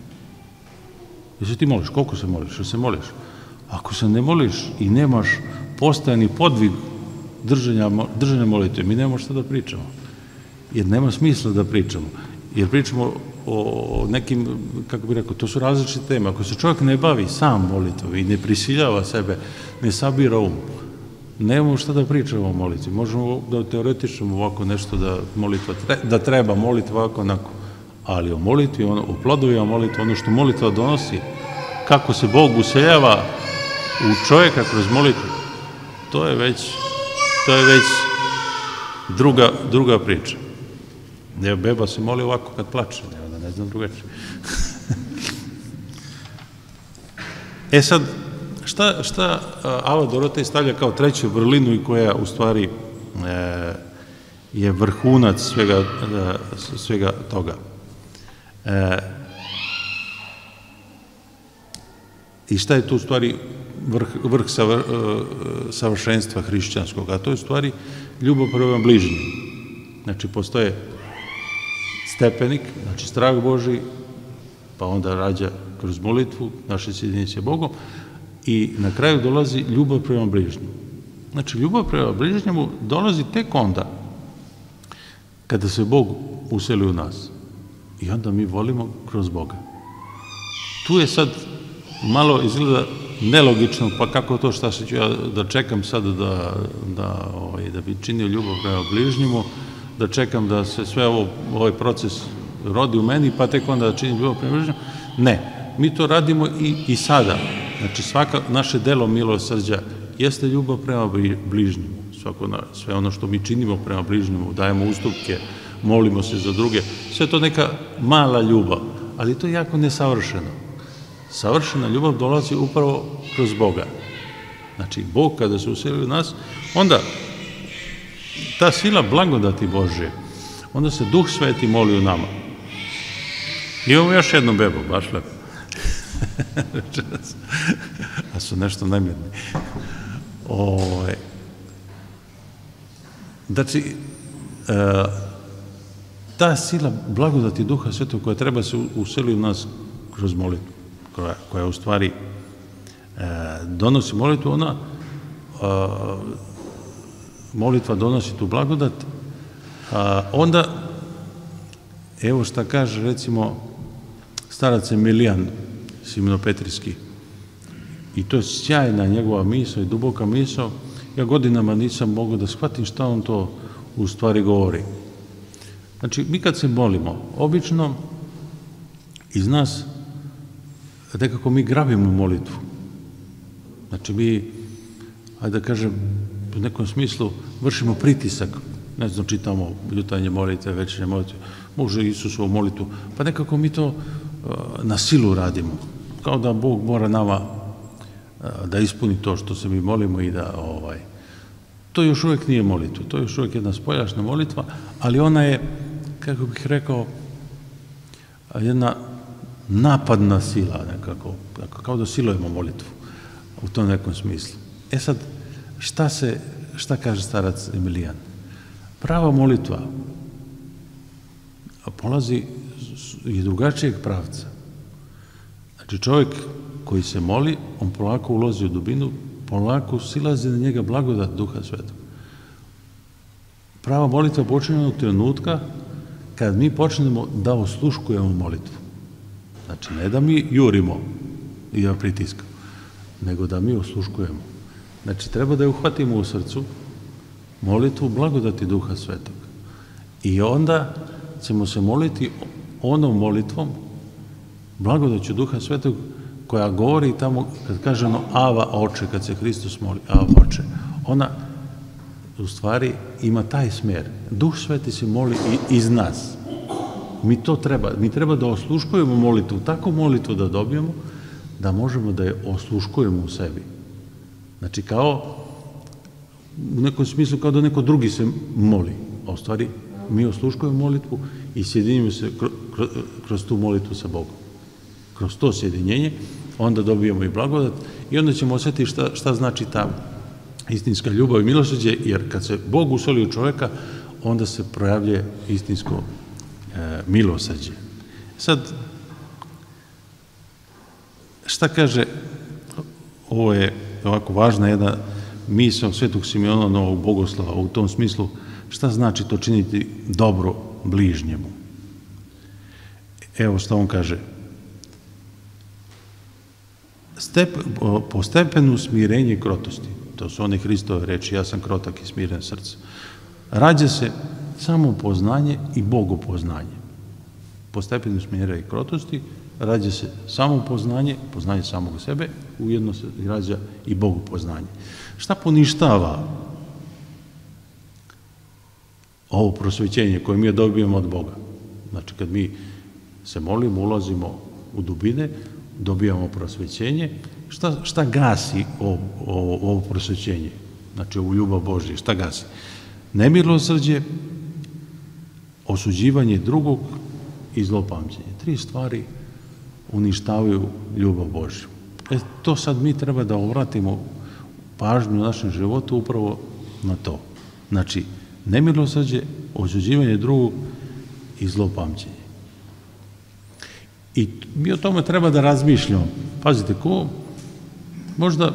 Jel se ti moliš? Koliko se moliš? Jel se moliš? Ako se ne moliš i nemaš postojani podvig držanja, držanja molitve, mi nemamo šta da pričamo. Jer nema smisla da pričamo. Jer pričamo o nekim, kako bih rekao, to su različite teme. Ako se čovjek ne bavi sam molitvom i ne prisiljava sebe, ne sabira um, nemamo šta da pričamo o molitvi. Možemo da teoretičamo ovako nešto da molitva, da treba molitva ovako onako, ali o molitvi, o plodovima molitva, ono što molitva donosi, kako se Bog useljava u čovjeka kroz molitvu, to je već, to je već druga, druga priča. Evo, beba se moli ovako kad plače, evo da ne znam drugačije. E sad, šta, šta Ava Dorotej stavlja kao treću vrlinu i koja u stvari e, je vrhunac svega, e, svega toga? E, I šta je tu u stvari vrh, vrh savr, savršenstva hrišćanskog? A to je u stvari ljubav prema bližnjim. Znači, postoje stepenik, znači strah Božji, pa onda rađa kroz molitvu naše sjedinjenje sa Bogom i na kraju dolazi ljubav prema bližnjemu. Znači, ljubav prema bližnjemu dolazi tek onda kada se Bog useli u nas i onda mi volimo kroz Boga. Tu je sad malo izgleda nelogično, pa kako to, šta se ću ja da čekam sad da, da, ovaj, da bi činio ljubav prema bližnjemu, da čekam da se sve ovo, ovaj proces rodi u meni, pa tek onda da činim ljubav prema bližnjemu. Ne, mi to radimo i, i sada. Znači, svaka naše delo milosrđa jeste ljubav prema bližnjemu. Svako, sve ono što mi činimo prema bližnjemu, dajemo ustupke, molimo se za druge, sve to neka mala ljubav, ali to je jako nesavršeno. Savršena ljubav dolazi upravo kroz Boga. Znači, Bog kada se useli u nas, onda ta sila blagodati Božje, onda se Duh Sveti moli u nama. Imamo još jednu bebu, baš lepo. A su nešto najmjedni. Znači, ta sila blagodati Duha Svetog koja treba se useli u nas kroz molitvu, koja u stvari donosi molitvu, ona molitva donosi tu blagodat, onda, evo šta kaže, recimo, starac Emilijan Simonopetrijski. I to je sjajna njegova misao i duboka misao. Ja godinama nisam mogao da shvatim šta on to u stvari govori. Znači, mi kad se molimo, obično iz nas nekako mi grabimo molitvu. Znači, mi, ajde da kažem, u nekom smislu vršimo pritisak. Ne znam, čitamo jutarnje molitve, večernje molitve, može Isusovu molitvu, pa nekako mi to na silu radimo. Kao da Bog mora nama da ispuni to što se mi molimo i da, ovaj, to još uvijek nije molitva, to je još uvijek jedna spoljašnja molitva, ali ona je, kako bih rekao, jedna napadna sila nekako, kao da silujemo molitvu u tom nekom smislu. E sad, šta se, šta kaže starac Emilijan? Prava molitva polazi iz drugačijeg pravca. Znači, čovjek koji se moli, on polako ulazi u dubinu, polako silazi na njega blagodat Duha Svetog. Prava molitva počinje od trenutka kad mi počnemo da osluškujemo molitvu. Znači, ne da mi jurimo i da pritiskamo, nego da mi osluškujemo. Znači, treba da je uhvatimo u srcu molitvu blagodati Duha Svetog. I onda ćemo se moliti onom molitvom blagodaću Duha Svetog koja govori tamo, kad kaže ono Ava Oče, kad se Hristos moli, Ava Oče, ona u stvari ima taj smer. Duh Sveti se moli i iz nas. Mi to treba, mi treba da osluškujemo molitvu, tako molitvu da dobijemo, da možemo da je osluškujemo u sebi. Znači, kao u nekom smislu, kao da neko drugi se moli, a u stvari mi osluškujemo molitvu i sjedinimo se kroz tu molitvu sa Bogom. Kroz to sjedinjenje, onda dobijemo i blagodat i onda ćemo osjetiti šta, šta znači ta istinska ljubav i milosrđe, jer kad se Bog usoli u čovjeka, onda se projavlja istinsko e, milosrđe. Sad, šta kaže, ovo je ovako važna jedna misao Svetog Simeona Novog Bogoslova u tom smislu, šta znači to činiti dobro bližnjemu. Evo šta on kaže. Step, po stepenu smirenja i krotosti, to su one Hristove reči, ja sam krotak i smiren srce, rađa se samopoznanje i bogopoznanje. Po stepenu smirenja i krotosti rađa se samopoznanje, poznanje samog sebe, ujedno se rađa i bogopoznanje. Šta poništava ovo prosvećenje koje mi dobijemo od Boga? Znači, kad mi se molimo, ulazimo u dubine, dobijamo prosvećenje, šta, šta gasi ovo, ovo, ovo prosvećenje? Znači, ovu ljubav Božju, šta gasi? Nemilosrđe, osuđivanje drugog i zlopamćenje. Tri stvari uništavaju ljubav Božju. E, to sad mi treba da obratimo pažnju u našem životu upravo na to. Znači, nemilosrđe, osuđivanje drugog i zlopamćenje. I mi o tome treba da razmišljamo. Pazite, ko možda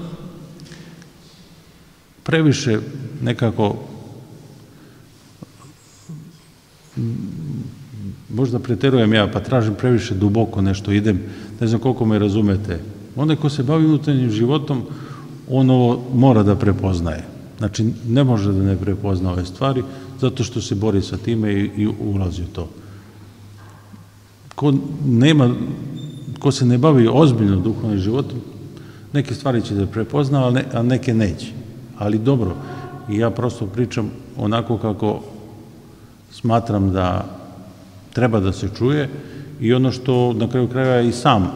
previše nekako možda preterujem ja, pa tražim previše duboko nešto, idem, ne znam koliko me razumete. Onda ko se bavi unutarnjim životom, on ovo mora da prepoznaje. Znači, ne može da ne prepozna ove stvari, zato što se bori sa time i, i ulazi u to. Ko nema, ko se ne bavi ozbiljno duhovnim životom, neke stvari će da prepozna, a, ne, a neke neće. Ali dobro, i ja prosto pričam onako kako smatram da treba da se čuje i ono što na kraju kraja i sam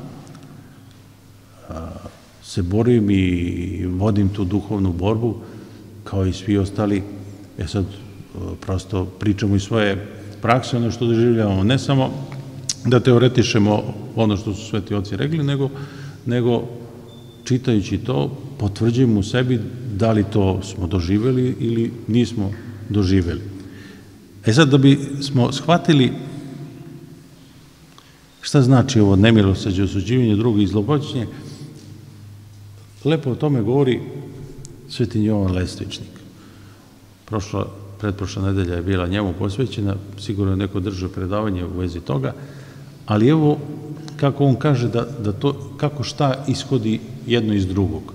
a, se borim i vodim tu duhovnu borbu kao i svi ostali. E sad prosto pričamo i svoje prakse, ono što doživljavamo, ne samo da teoretišemo ono što su sveti oci rekli, nego, nego čitajući to potvrđujemo u sebi da li to smo doživjeli ili nismo doživjeli. E sad, da bi smo shvatili šta znači ovo nemilosrđe, osuđivanje drugog i zlopamćenje, lepo o tome govori Sveti Jovan Lestvičnik. Prošla, pretprošla nedelja je bila njemu posvećena, sigurno je neko držao predavanje u vezi toga, ali evo kako on kaže da, da to, kako šta ishodi jedno iz drugog.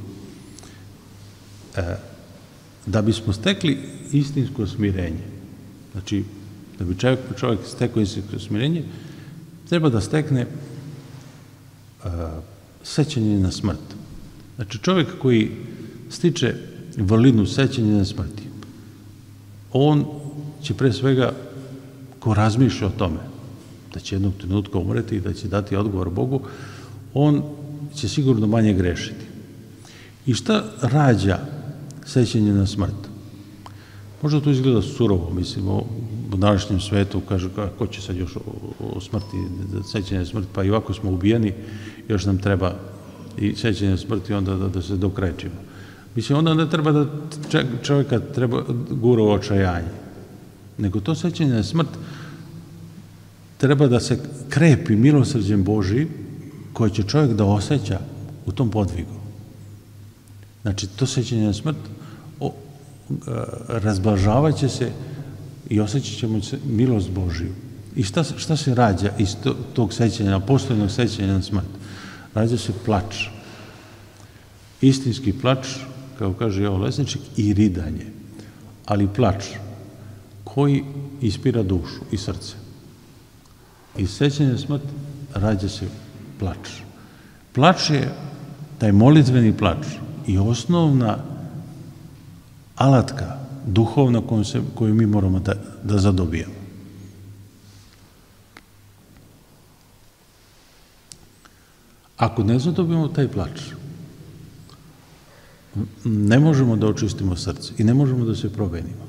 E, da bismo stekli istinsko smirenje, znači da bi čovjek, čovjek stekao istinsko smirenje, treba da stekne uh, sećanje na smrt. Znači čovjek koji stiče validnu sećanje na smrti, on će pre svega, ko razmišlja o tome, da će jednog trenutka umreti i da će dati odgovor Bogu, on će sigurno manje grešiti. I šta rađa sećanje na smrt? Možda to izgleda surovo, mislim, u današnjem svetu, kaže, ko će sad još o smrti, sećanje na smrt, pa i ovako smo ubijeni, još nam treba i sećanje na smrti, onda da, da se dokrajčimo. Mislim, onda ne treba da čovjeka treba gura u očajanje, nego to sećanje na smrt treba da se krepi milosrđem Božijim koje će čovjek da osjeća u tom podvigu. Znači, to sećanje na smrt o, razblažavat će se i osjećat ćemo se milost Božiju. I šta, šta se rađa iz to, tog sećanja, postojnog sećanja na smrt? Rađa se plač. Istinski plač, kao kaže Jovo Lesniček, i ridanje. Ali plač koji ispira dušu i srce. Iz sećanja na smrt rađa se plač. Plač je taj molitveni plač i osnovna alatka duhovna koju, se, koju mi moramo da, da zadobijamo. Ako ne zadobijemo taj plač, ne možemo da očistimo srce i ne možemo da se promenimo.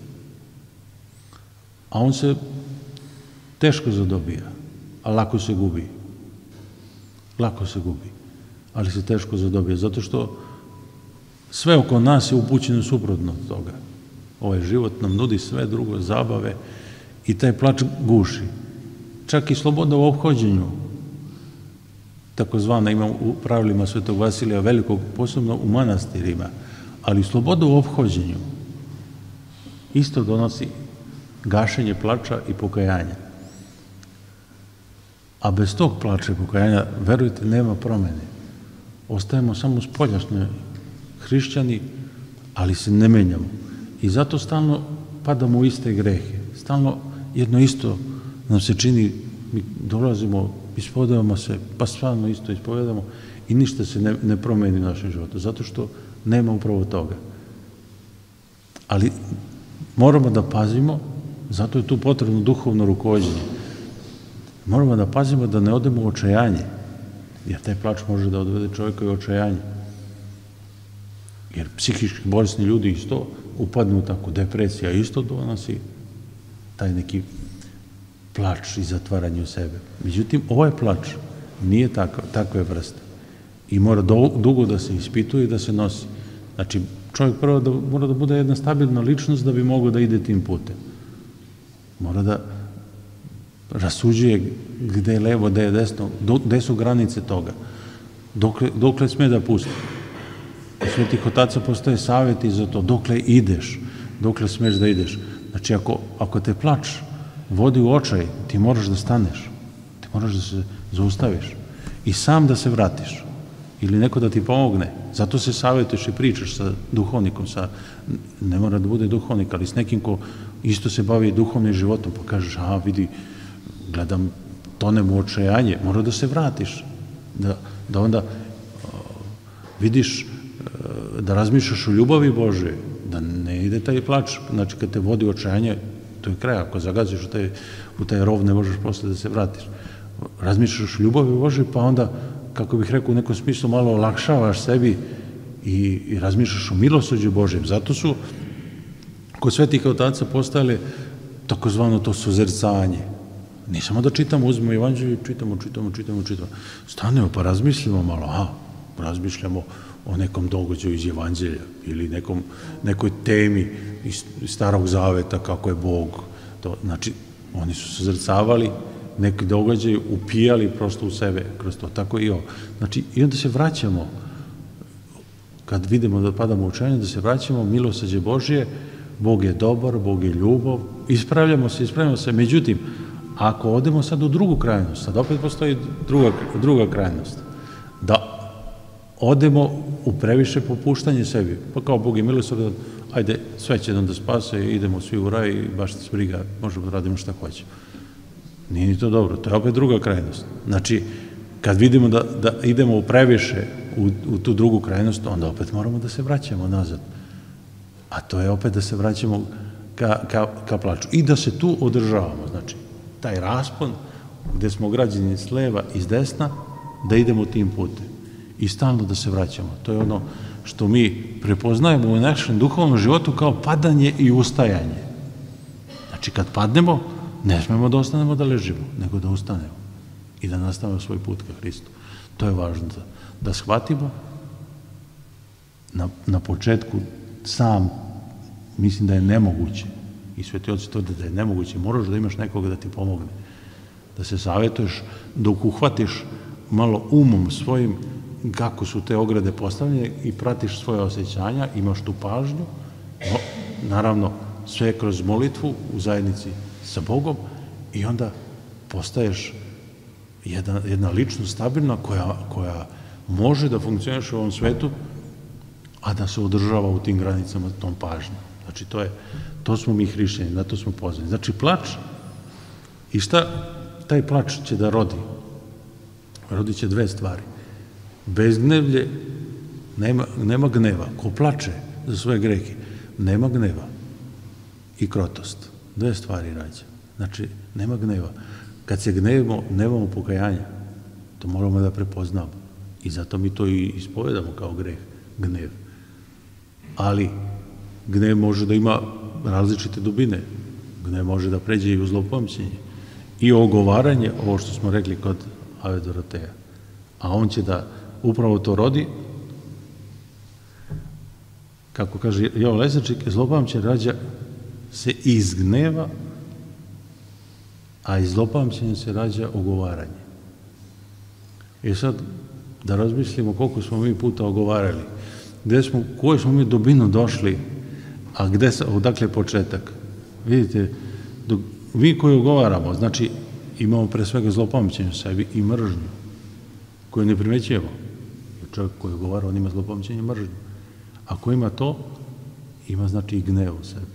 A on se teško zadobija, a lako se gubi. Lako se gubi, ali se teško zadobija, zato što sve oko nas je upućeno suprotno od toga. Ovaj život nam nudi sve drugo, zabave, i taj plač guši. Čak i sloboda u ophođenju, takozvana, ima u pravilima Svetog Vasilija Velikog, posebno u manastirima, ali sloboda u ophođenju isto donosi gašenje plača i pokajanja. A bez tog plača i pokajanja, verujte, nema promene. Ostajemo samo spoljašnji hrišćani, ali se ne menjamo. I zato stalno padamo u iste grehe. Stalno jedno isto nam se čini, mi dolazimo, ispovedamo se, pa stvarno isto ispovedamo i ništa se ne, ne promeni u našem životu, zato što nema upravo toga. Ali moramo da pazimo, zato je tu potrebno duhovno rukovođenje. Moramo da pazimo da ne odemo u očajanje, jer taj plač može da odvede čovjeka u očajanje. Jer psihički bolesni ljudi isto upadnu u tako depresija, isto donosi taj neki plač i zatvaranje u sebe. Međutim, ovaj plač nije takve, takve vrste i mora do, dugo da se ispituje i da se nosi. Znači, čovjek prvo da, mora da bude jedna stabilna ličnost da bi mogao da ide tim putem. Mora da rasuđuje gde je levo, gde je desno, do, gde su granice toga, dokle, dokle sme da pusti. U Svetih otaca postoje savjeti za to, dokle ideš, dokle smeš da ideš. Znači, ako, ako te plač vodi u očaj, ti moraš da staneš, ti moraš da se zaustaviš i sam da se vratiš ili neko da ti pomogne. Zato se savjetuješ i pričaš sa duhovnikom, sa, ne mora da bude duhovnik, ali s nekim ko isto se bavi duhovnim životom, pa kažeš, a vidi, gledam, tonem u očajanje, mora da se vratiš, da, da onda uh, vidiš, uh, da razmišljaš o ljubavi Božje, da ne ide taj plač, znači kad te vodi u očajanje, to je kraj, ako zagaziš u taj, u taj rov, ne možeš posle da se vratiš. Razmišljaš o ljubavi Božje, pa onda, kako bih rekao, u nekom smislu malo olakšavaš sebi i, i razmišljaš o milosrđu Božjem. Zato su kod Svetih otaca postojale takozvano to suzercanje. Ne samo da čitamo, uzmemo evanđelje, čitamo, čitamo, čitamo, čitamo. Stanemo pa razmislimo malo, aha, razmišljamo o nekom događaju iz evanđelja ili nekom, nekoj temi iz Starog Zaveta, kako je Bog. To, znači, oni su suzercavali neki događaj, upijali prosto u sebe kroz to, tako i ovo. Znači, i onda se vraćamo, kad vidimo da padamo u očajanje, da se vraćamo, milosrđe Božje, Bog je dobar, Bog je ljubav, ispravljamo se, ispravljamo se, međutim, ako odemo sad u drugu krajnost, sad opet postoji druga, druga krajnost, da odemo u previše popuštanje sebi, pa kao Bog je milosrdan, ajde, sve će nam da spase, idemo svi u raj i baš nas briga, možemo da radimo šta hoćemo. Nije ni to dobro, to je opet druga krajnost. Znači, kad vidimo da, da idemo u previše u, u tu drugu krajnost, onda opet moramo da se vraćamo nazad. A to je opet da se vraćamo ka, ka, ka plaču. I da se tu održavamo, znači, taj raspon gde smo građani s leva i s desna, da idemo tim putem. I stalno da se vraćamo. To je ono što mi prepoznajemo u našem duhovnom životu kao padanje i ustajanje. Znači, kad padnemo, ne smemo da ostanemo da ležimo, nego da ustanemo i da nastavimo svoj put ka Hristu. To je važno da, da shvatimo. Na, na početku sam mislim da je nemoguće, i Sveti Oci tvrde da je nemoguće, moraš da imaš nekoga da ti pomogne, da se savjetuješ, dok uhvatiš malo umom svojim kako su te ograde postavljene i pratiš svoje osjećanja, imaš tu pažnju, no, naravno sve kroz molitvu u zajednici sa Bogom, i onda postaješ jedna, jedna ličnost stabilna koja, koja može da funkcioniše u ovom svetu, a da se održava u tim granicama tom pažnjom. Znači, to, je, to smo mi hrišćani, na to smo pozvani. Znači, plač, i šta taj plač će da rodi? Rodit će dve stvari. Bezgnevlje, nema, nema gneva. Ko plače za svoje grehe, nema gneva. I krotost. Dve stvari rađa. Znači, nema gneva. Kad se gnevimo, nemamo pokajanja. To moramo da prepoznamo. I zato mi to i ispovedamo kao greh, gnev. Ali gnev može da ima različite dubine. Gnev može da pređe i u zlopamćenje. I ogovaranje, ovo što smo rekli kod Ave Doroteja. A on će da upravo to rodi, kako kaže Jovan Lesačik, zlopamćenje rađa se iz gneva, a iz zlopamćenja se rađa ogovaranje. I sad, da razmislimo koliko smo mi puta ogovarali, gde smo, koju smo mi dubinu došli, a gde, odakle je početak. Vidite, dok, vi koji ogovaramo, znači imamo pre svega zlopamćenje u sebi i mržnju, koju ne primećujemo. Čovjek koji ogovara, on ima zlopamćenje i mržnju. Ako ima to, ima znači i gnev u sebi.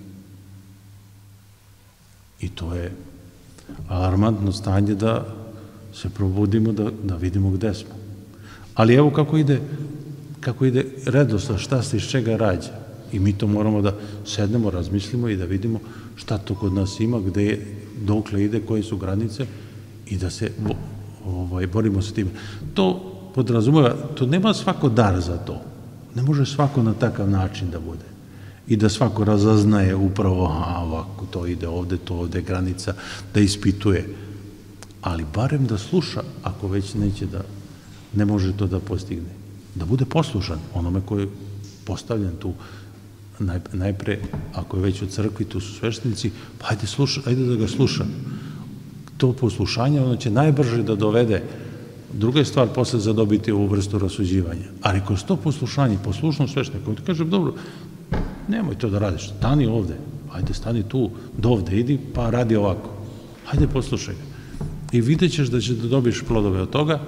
I to je alarmantno stanje da se probudimo, da, da vidimo gde smo. Ali evo kako ide, kako ide redosled, šta se iz čega rađa. I mi to moramo da sednemo, razmislimo i da vidimo šta to kod nas ima, gde je, dokle ide, koje su granice, i da se bo, ovaj, borimo sa tim. To podrazumeva, to nema svako dar za to. Ne može svako na takav način da bude. I da svako razaznaje upravo, a ovako, to ide ovde, to ovde, granica, da ispituje. Ali barem da sluša, ako već neće da, ne može to da postigne. Da bude poslušan onome koji je postavljen tu, najpre, ako je već u crkvi, tu su sveštenici, pa ajde, sluša, ajde da ga sluša. To poslušanje, ono će najbrže da dovede. Druga je stvar posle zadobiti ovu vrstu rasuđivanja. Ali kroz to poslušanje, poslušnost sveštenika, ti kažem, dobro, nemoj to da radiš, stani ovde, ajde, stani tu, do ovde, idi, pa radi ovako. Ajde, poslušaj ga. I vidjet ćeš da će da dobiješ plodove od toga,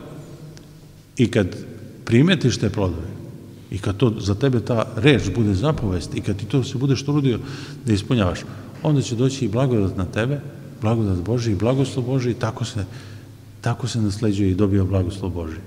i kad primetiš te plodove, i kad to za tebe ta reč bude zapovest, i kad ti to se budeš trudio da ispunjavaš, onda će doći i blagodat na tebe, blagodat Božiji, i blagoslov Božiji, i tako se, tako se nasleđuje i dobija blagoslov Božiji.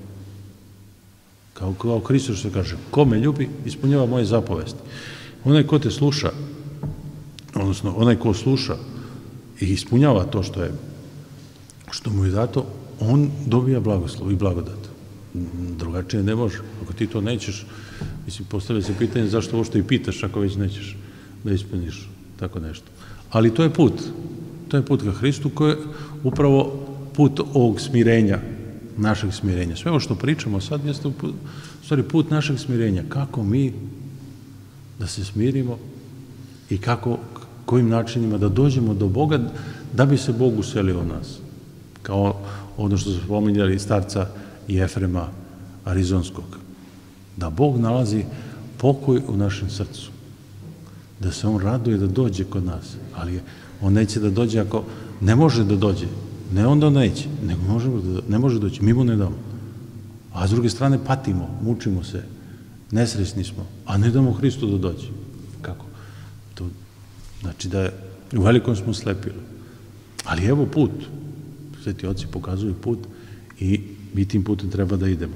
Kao, kao Hristos što kaže, ko me ljubi, ispunjava moje zapovesti. Onaj ko te sluša, odnosno onaj ko sluša i ispunjava to što je, što mu je dato, on dobija blagoslov i blagodat. Drugačije ne može. Ako ti to nećeš, mislim, postavlja se pitanje zašto ovo što i pitaš ako već nećeš da ispuniš tako nešto. Ali to je put. To je put ka Hristu, koji je upravo put ovog smirenja, našeg smirenja. Sve ovo što pričamo sad jeste u stvari put našeg smirenja. Kako mi da se smirimo i kako, kojim načinima da dođemo do Boga da bi se Bog uselio u nas. Kao ono što su spominjali starca Jefrema Arizonskog. Da Bog nalazi pokoj u našem srcu. Da se on raduje da dođe kod nas. Ali on neće da dođe ako ne može da dođe ne onda neće, nego ne može doći, mi mu ne damo. A s druge strane patimo, mučimo se, nesresni smo, a ne damo Hristu da dođe. Kako? To znači da je u velikom smo slepili. Ali evo put. Sveti oci pokazuju put i mi tim putem treba da idemo.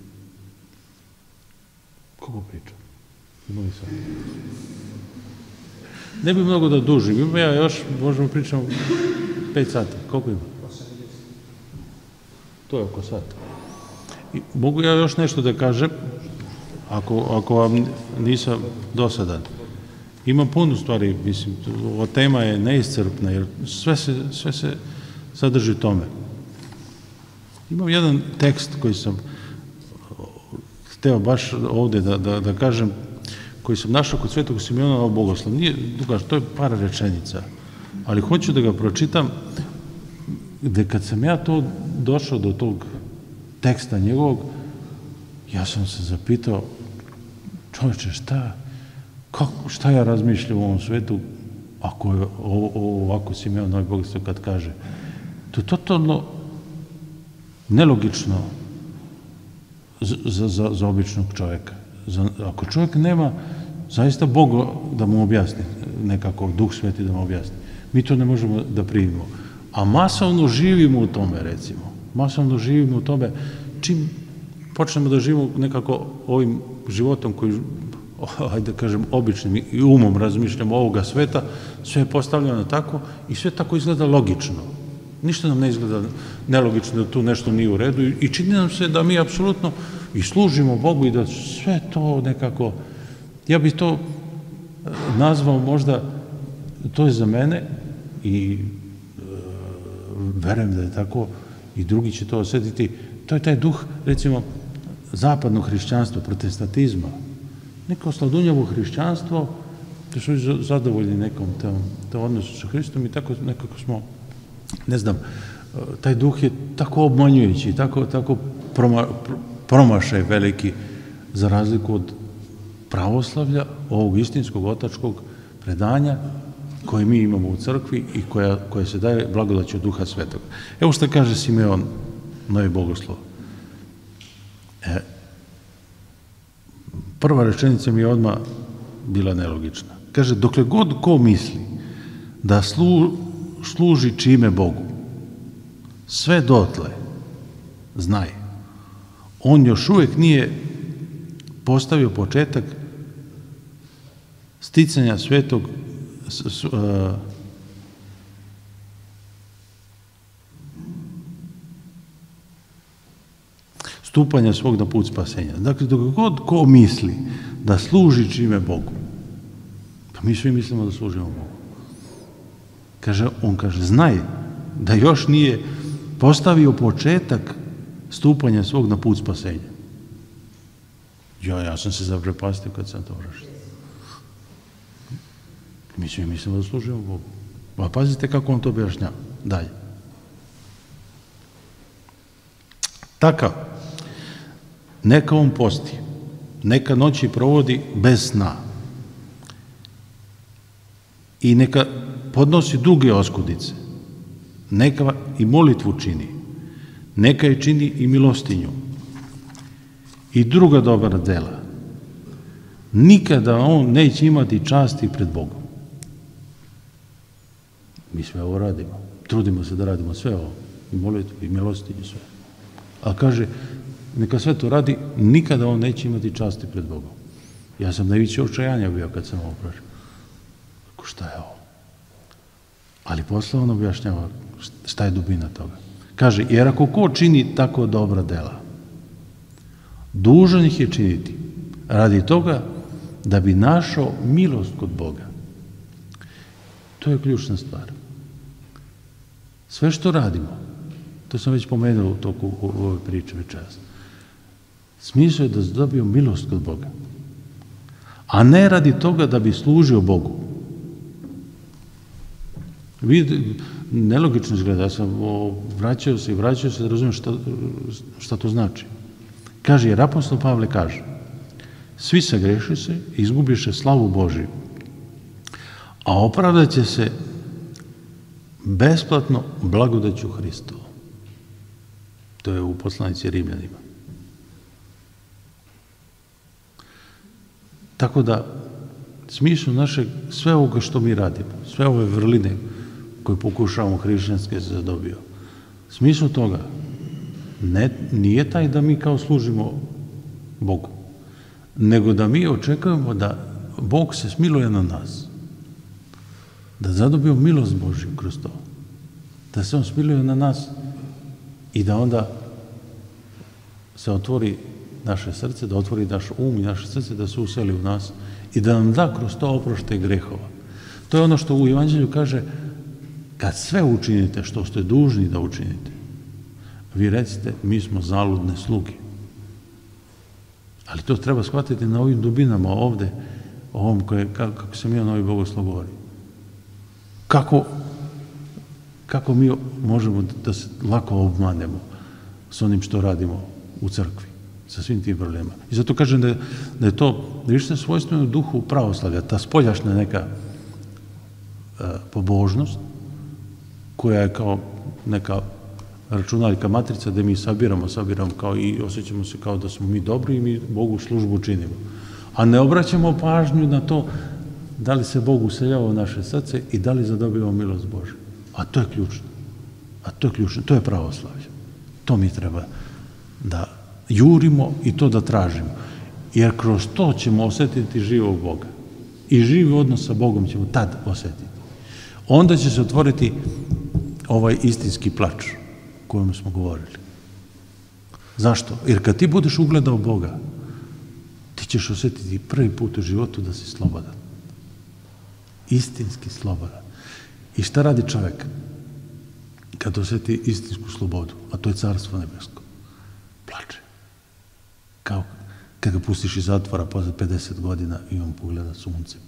Koliko pričam? Ima li sad? Ne bi mnogo da dužim. Ima ja još, možemo pričati pet sati. Koliko ima? To je oko sata. I mogu ja još nešto da kažem, ako, ako vam nisam dosadan. Ima puno stvari, mislim, ova tema je neiscrpna, jer sve se, sve se sadrži tome. Imam jedan tekst koji sam hteo baš ovde da, da, da kažem, koji sam našao kod Svetog Simeona Bogoslova. Nije dugač, to je par rečenica, ali hoću da ga pročitam, gde kad sam ja to došao do tog teksta njegovog, ja sam se zapitao, čovječe, šta, kako, šta ja razmišljam u ovom svetu, ako je ovo, ovo ovako Simeon Novi Bogoslov kad kaže. To je totalno nelogično za, za, za običnog čovjeka. Za, ako čovjek nema zaista Boga da mu objasni, nekako Duh Sveti da mu objasni, mi to ne možemo da primimo. A masovno živimo u tome, recimo. Masovno živimo u tome. Čim počnemo da živimo nekako ovim životom koji, hajde da kažem, običnim i umom razmišljamo ovoga sveta, sve je postavljeno tako i sve tako izgleda logično. Ništa nam ne izgleda nelogično da tu nešto nije u redu i čini nam se da mi apsolutno i služimo Bogu i da sve to nekako, ja bih to nazvao možda, to je za mene i verujem da je tako i drugi će to osjetiti, to je taj duh, recimo, zapadnog hrišćanstva, protestantizma. Neko sladunjavo hrišćanstvo, da su zadovoljni nekom tom odnosu sa Hristom i tako nekako smo, ne znam, taj duh je tako obmanjujući, tako, tako proma, promašaj veliki za razliku od pravoslavlja, ovog istinskog otačkog predanja koje mi imamo u crkvi i koja, koja se daje blagodaću od Duha Svetog. Evo što kaže Simeon Novi Bogoslov. E, prva rečenica mi je odmah bila nelogična. Kaže, dokle god ko misli da slu, služi čime Bogu, sve dotle, znaj, on još uvijek nije postavio početak sticanja svetog s, s, uh, stupanja svog na put spasenja. Dakle, dok god ko misli da služi čime Bogu, pa mi svi mislimo da služimo Bogu. Kaže, on kaže, znaj da još nije postavio početak stupanja svog na put spasenja. Ja, ja sam se zaprepastio kad sam to vrašao. Mi svi mislimo da služimo Bogu. Pa pazite kako on to objašnjava. Dalje. Takav, neka on posti, neka noći provodi bez sna i neka podnosi duge oskudice, neka i molitvu čini, neka je čini i milostinju i druga dobra dela. Nikada on neće imati časti pred Bogom. Mi sve ovo radimo. Trudimo se da radimo sve ovo. I molitvu, i milostinju, sve. A kaže, neka sve to radi, nikada on neće imati časti pred Bogom. Ja sam najveće očajanja bio kad sam ovo prošao. Kako, šta je ovo? Ali posle on objašnjava šta je dubina toga. Kaže, jer ako ko čini tako dobra dela, dužan ih je činiti radi toga da bi našao milost kod Boga. To je ključna stvar. Sve što radimo, to sam već pomenuo u toku ove priče večeras, smisao je da dobio milost kod Boga, a ne radi toga da bi služio Bogu. Vidite, nelogično izgleda, ja sam vraćao se i vraćao se da razumijem šta, šta to znači. Kaže, jer apostol Pavle kaže, svi sagreši se i izgubiše slavu Božiju, a opravdat će se besplatno blagodaću Hristovom. To je u poslanici Rimljanima. Tako da, smislu našeg, sve ovoga što mi radimo, sve ove vrline koje pokušavamo hrišćanske se zadobio, smislu toga ne, nije taj da mi kao služimo Bogu, nego da mi očekujemo da Bog se smiluje na nas, da zadobio milost Božju kroz to, da se On smiluje na nas i da onda se otvori naše srce, da otvori naš um i naše srce, da se useli u nas i da nam da kroz to oproštaj grehova. To je ono što u Evanđelju kaže, kad sve učinite što ste dužni da učinite, vi recite, mi smo zaludne sluge. Ali to treba shvatiti na ovim dubinama ovde, ovom koje, kako se mi o novi bogoslov govori. Kako, kako mi možemo da se lako obmanemo s onim što radimo u crkvi, sa svim tim problemima. I zato kažem da je, da je to, da je svojstveno duhu pravoslavlja, ta spoljašnja neka uh, pobožnost, koja je kao neka računaljka matrica gde mi sabiramo, sabiramo kao i osjećamo se kao da smo mi dobri i mi Bogu službu činimo. A ne obraćamo pažnju na to da li se Bog useljava u naše srce i da li zadobivamo milost Božju. A to je ključno. A to je ključno. To je pravoslavlje. To mi treba da jurimo i to da tražimo. Jer kroz to ćemo osjetiti živog Boga. I živi odnos sa Bogom ćemo tad osjetiti. Onda će se otvoriti ovaj istinski plač o kojem smo govorili. Zašto? Jer kad ti budeš ugledao Boga, ti ćeš osjetiti prvi put u životu da si slobodan. Istinski slobodan. I šta radi čovjek kad osjeti istinsku slobodu, a to je carstvo nebesko? Plače. Kao kad ga pustiš iz zatvora posle pedeset godina i on pogleda suncem.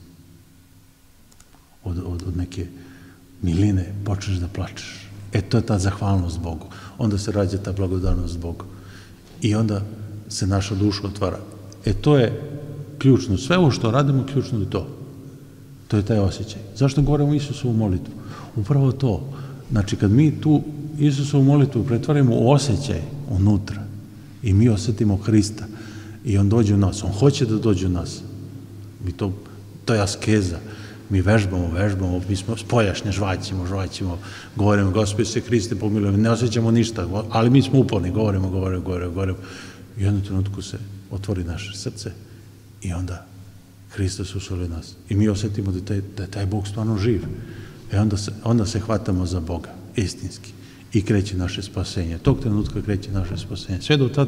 Od, od, od neke miline počneš da plačeš. E, to je ta zahvalnost Bogu. Onda se rađa ta blagodarnost Bogu. I onda se naša duša otvara. E, to je ključno. Sve ovo što radimo, ključno je to. To je taj osjećaj. Zašto govorimo Isusovu molitvu? Upravo to. Znači, kad mi tu Isusovu molitvu pretvarimo u osjećaj unutra i mi osjetimo Hrista i On dođe u nas, On hoće da dođe u nas. Mi to, to je askeza. Mi vežbamo, vežbamo, mi smo spoljašnje, žvaćimo, žvaćimo, govorimo, Gospod se Hriste pomiluj, ne osjećamo ništa, ali mi smo uporni, govorimo, govorimo, govorimo, govorimo. I u jednom trenutku se otvori naše srce i onda Hristos usoli nas. I mi osjetimo da, taj, da je taj Bog stvarno živ. I onda se, onda se hvatamo za Boga, istinski. I kreće naše spasenje. Tog trenutka kreće naše spasenje. Sve do tad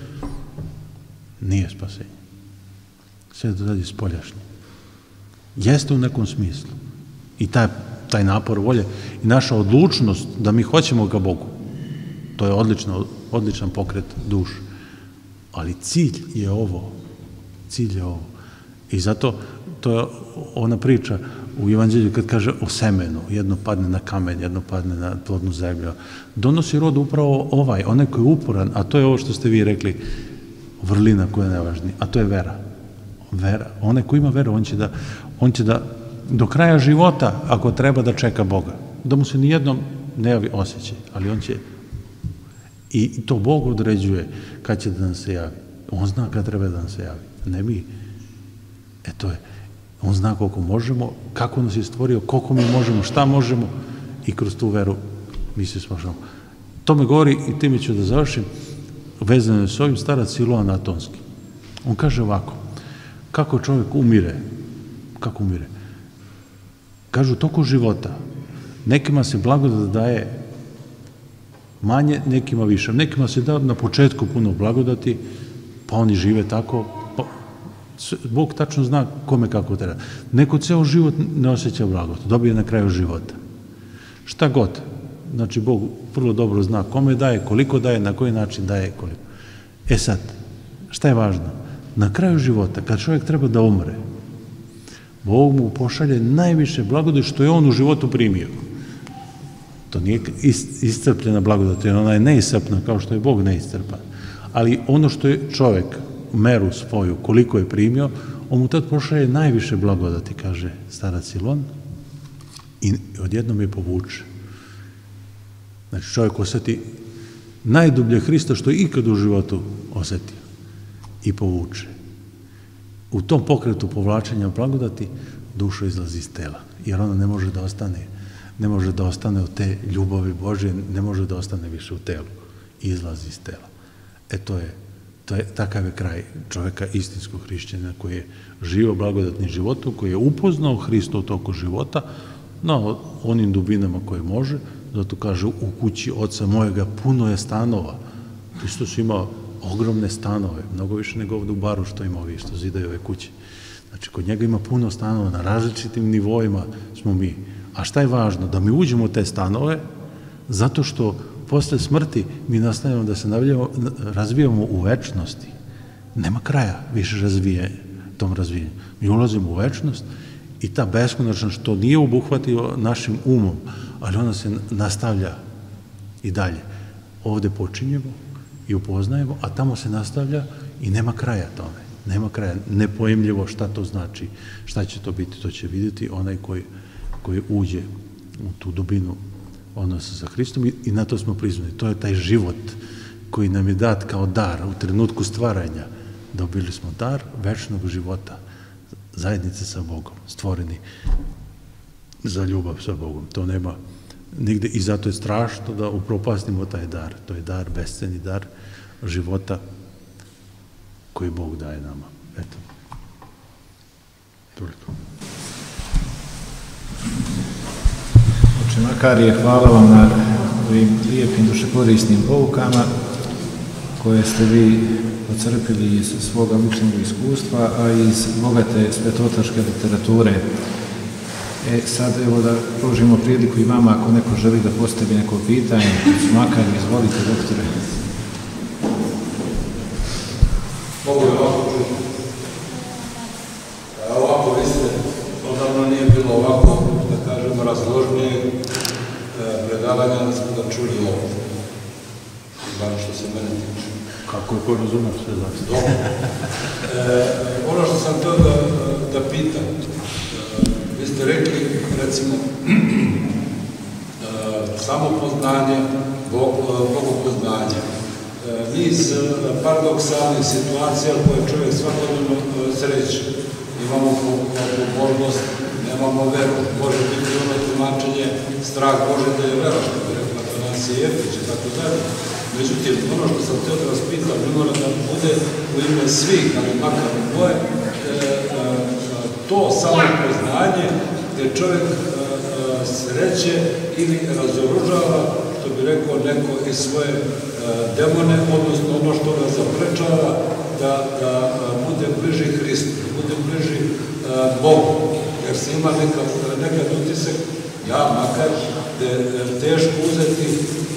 nije spasenje. Sve do tad je spoljašnje. Jeste u nekom smislu. I taj, taj napor volje i naša odlučnost da mi hoćemo ka Bogu. To je odlično, odličan pokret duše. Ali cilj je ovo. Cilj je ovo. I zato to je ona priča u Evanđelju kad kaže o semenu. Jedno padne na kamen, jedno padne na plodnu zemlju. Donosi rod upravo ovaj, onaj koji je uporan, a to je ovo što ste vi rekli, vrlina koja je najvažnija, a to je vera. Vera. Onaj koji ima veru, on će da, on će da do kraja života, ako treba, da čeka Boga. Da mu se nijednom ne javi osjećaj, ali on će, i to Bog određuje kad će da nam se javi. On zna kad treba da nam se javi, ne mi. E to je, on zna koliko možemo, kako nas je stvorio, koliko mi možemo, šta možemo i kroz tu veru mi se smažamo. To me govori, i time ću da završim, vezano je s ovim starac Siloan Atonski. On kaže ovako, kako čovjek umire, kako umire? Kažu, toku života, nekima se blagodat daje manje, nekima više. Nekima se da na početku puno blagodati, pa oni žive tako, pa Bog tačno zna kome kako treba. Neko ceo život ne osjeća blagodat, dobije na kraju života. Šta god. Znači, Bog vrlo dobro zna kome daje, koliko daje, na koji način daje, koliko. E sad, šta je važno? Na kraju života, kad čovjek treba da umre, Bog mu pošalje najviše blagodati što je on u životu primio. To nije iscrpljena blagodat, ona je neiscrpna kao što je Bog neiscrpan. Ali ono što je čovjek meru svoju, koliko je primio, on mu tad pošalje najviše blagodati, kaže starac Silon, i odjednom je povuče. Znači čovjek osjeti najdublje Hrista što je ikad u životu osjetio i povuče. U tom pokretu povlačenja blagodati duša izlazi iz tela, jer ona ne može da ostane, ne može da ostane od te ljubavi Božje, ne može da ostane više u telu i izlazi iz tela. E to je, to je takav je kraj čovjeka istinskog hrišćanina koji je živio blagodatnim životom, koji je upoznao Hrista u toku života na onim dubinama koje može. Zato kaže, u kući oca mojega puno je stanova. Hristos ima ogromne stanove, mnogo više nego ovdje u Baru što ima ovi, što zidaju ove kuće. Znači, kod njega ima puno stanova, na različitim nivoima smo mi. A šta je važno? Da mi uđemo u te stanove, zato što posle smrti mi nastavljamo da se razvijamo u večnosti. Nema kraja više razvijenja, tom razvijenju. Mi ulazimo u večnost i ta beskonačnost što nije obuhvatio našim umom, ali ona se nastavlja i dalje. Ovdje počinjemo i upoznajemo, a tamo se nastavlja i nema kraja tome. Nema kraja, nepojemljivo šta to znači, šta će to biti, to će vidjeti onaj koji, koji uđe u tu dubinu odnosa sa Hristom i na to smo prizvani. To je taj život koji nam je dat kao dar u trenutku stvaranja. Dobili smo dar večnog života, zajednice sa Bogom, stvoreni za ljubav sa Bogom. To nema nigde i zato je strašno da upropastimo taj dar. To je dar, besceni dar života koji Bog daje nama. Eto. Toliko. Oče Makarije, hvala vam na ovim lijepim dušekorisnim poukama koje ste vi ocrpili iz svoga ličnog iskustva, a iz bogate svetotačke literature. E, sad evo da pružimo priliku i vama ako neko želi da postavi neko pitanje. Makar, izvolite, doktore. Mogu je ovako čuti. Ovako, vi ste, odavno nije bilo ovako, da kažemo, razložnije predavanja da smo da čuli ovo. Bar što se mene tiče. Kako je ko razumio sve znači? Dobro. Ono što sam teo da, da pitam, vi ste rekli, recimo, samopoznanje, bogopoznanje. Niz paradoksalnih situacija koje čovjek svakodnevno sreće. Imamo pobožnost, nemamo veru, može biti ono tumačenje, strah Bože da je vera, što bi rekla Atanasije Jefić i tako dalje. Međutim, ono što sam htio da vas pitam, ne mora da bude u ime svih, ali makar u moje, to samopoznanje gdje čovjek sreće ili razoružava, što bi rekao neko, iz svoje demone, odnosno ono što ga zaprečava da, da bude bliži Hristu, da bude bliži Bogu. Jer se ima nekad, nekad utisak, ja makar, da je teško uzeti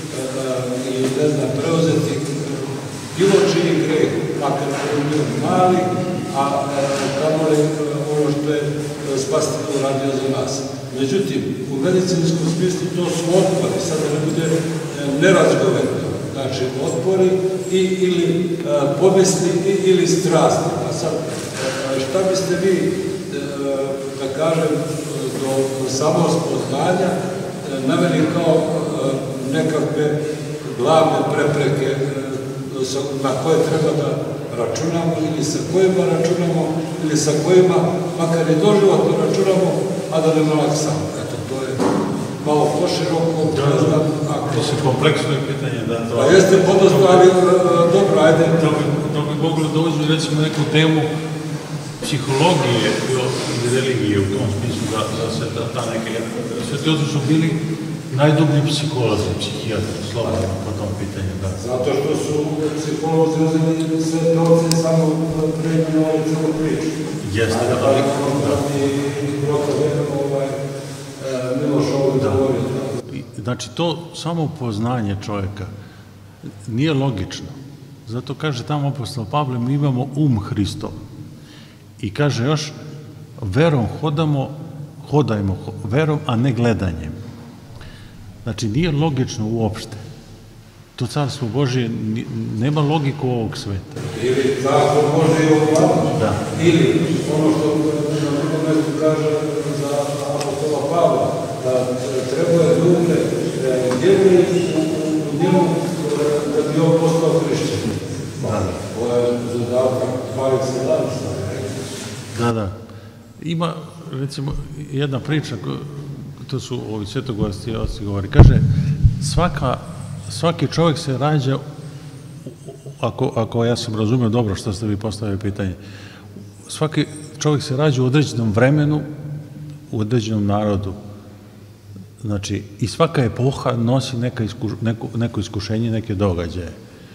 i ne znam, preuzeti bilo čiji greh, makar je bio mali, a kamoli ono što je spasitelj uradio za nas. Međutim, u medicinskom smislu to su otpori, sad da ne bude nerazgovorno. Znači, otpori i, ili a, pomisli i, ili strasti. A sad, a, šta biste vi, a, da kažem, do, do samospoznanja naveli kao a, nekakve glavne prepreke a, na koje treba da računamo ili sa kojima računamo ili sa kojima makar i doživotno računamo, a da ne malaksamo. Eto, to je malo poširoko, ne znam, ako... To se kompleksno je pitanje, da to... Pa jeste podosta, ali dobro, ajde. Da bi moglo da uzme, recimo, neku temu psihologije i religije u tom smislu, da se ta neke... Svetioci su bili najdublji psiholozi, psihijatri, slobodno po tom pitanju, da. Zato što su psiholozi uzeli svetioci samo preimenovali celu priču. Jeste, da. Ali možda i proto vedemo ovaj Miloš ovdje govorio. Znači, to samo poznanje čovjeka nije logično. Zato kaže tamo apostol Pavle, mi imamo um Hristov. I kaže još, verom hodamo, hodajmo verom, a ne gledanjem. Znači, nije logično uopšte. To carstvo Božije nema logiku ovog sveta. Ili carstvo Božije ovako. Da. Ili ono što na drugom mjestu kaže za apostola Pavla, da treba je dupe djevni u recimo, jedna priča, to su ovi svetogorski oci govori, kaže, svaka, svaki čovjek se rađa, ako, ako ja sam razumio dobro što ste vi postavili pitanje, svaki čovjek se rađa u određenom vremenu, u određenom narodu. Znači, i svaka epoha nosi neka iskuš, neko, neko iskušenje, neke događaje.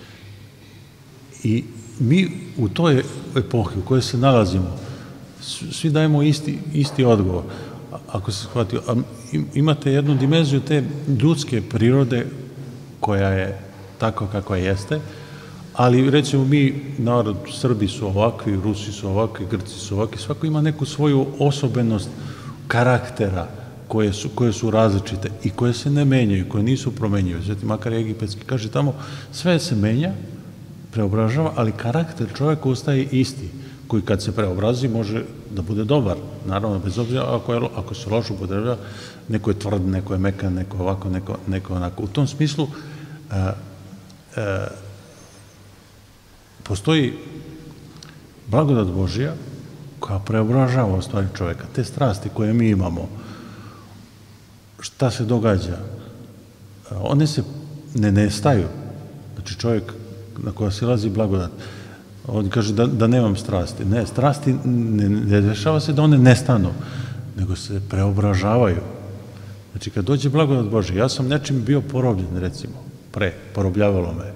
I mi u toj epohi u kojoj se nalazimo, svi dajemo isti, isti odgovor. Ako se shvatio, imate jednu dimenziju te ljudske prirode koja je tako kakva jeste, ali recimo mi, narod, Srbi su ovakvi, Rusi su ovakvi, Grci su ovakvi, svako ima neku svoju osobenost karaktera koje su, koje su različite i koje se ne menjaju, koje nisu promenjive. Sveti Makar Egipatski kaže tamo, sve se menja, preobražava, ali karakter čovjeka ostaje isti, koji kad se preobrazi može da bude dobar, naravno, bez obzira ako, je, ako se loše upotrebljava, neko je tvrd, neko je mekan, neko ovako, neko, neko onako. U tom smislu a, a, postoji blagodat Božja koja preobražava u stvari čovjeka. Te strasti koje mi imamo, šta se događa, one se ne nestaju. Znači čovjek na koja silazi blagodat, on kaže da, da nemam strasti. Ne, strasti ne, ne dešava se da one nestanu, nego se preobražavaju. Znači kad dođe blagodat Božja, ja sam nečim bio porobljen, recimo, pre, porobljavalo me.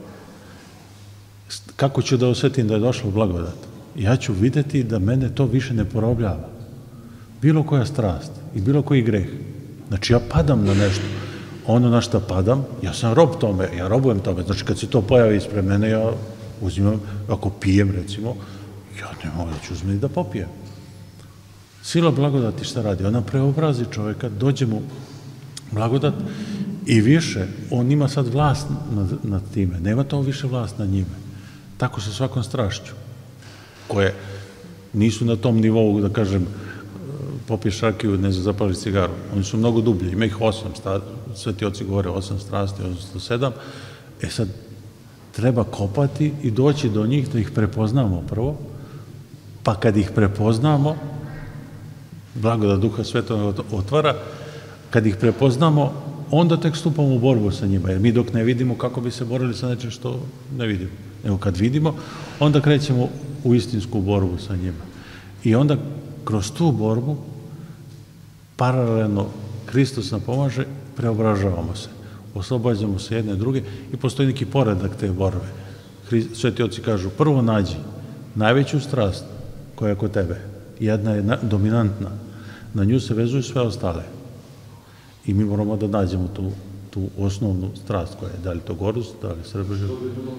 Kako ću da osjetim da je došlo blagodat? Ja ću videti da mene to više ne porobljava. Bilo koja strast i bilo koji greh. Znači ja padam na nešto. Ono na šta padam, ja sam rob tome, ja robujem tome. Znači kad se to pojavi ispred mene, ja uzimam, ako pijem recimo, ja ne mogu da ću uzmeti da popijem. Sila blagodati šta radi? Ona preobrazi čovjeka, dođe mu blagodat i više, on ima sad vlast nad, nad time, nema to više vlast nad njime. Tako sa svakom strašću, koje nisu na tom nivou, da kažem, popiješ rakiju, ne zapališ cigaru. Oni su mnogo dublji, ima ih osam, sveti oci govore osam strasti, odnosno sedam. E sad, treba kopati i doći do njih, da ih prepoznamo prvo, pa kad ih prepoznamo, blagodat Duha Svetog otvara, kad ih prepoznamo, onda tek stupamo u borbu sa njima, jer mi dok ne vidimo kako bi se borili sa nečem što ne vidimo. Evo kad vidimo, onda krećemo u istinsku borbu sa njima. I onda kroz tu borbu, paralelno, Hristos nam pomaže, preobražavamo se, oslobađamo se jedne druge i postoji neki poredak te borbe. Sveti oci kažu, prvo nađi najveću strast koja je kod tebe, jedna je dominantna, na nju se vezuju sve ostale. I mi moramo da nađemo tu, tu osnovnu strast koja je, da li to gorus, da li srebrže.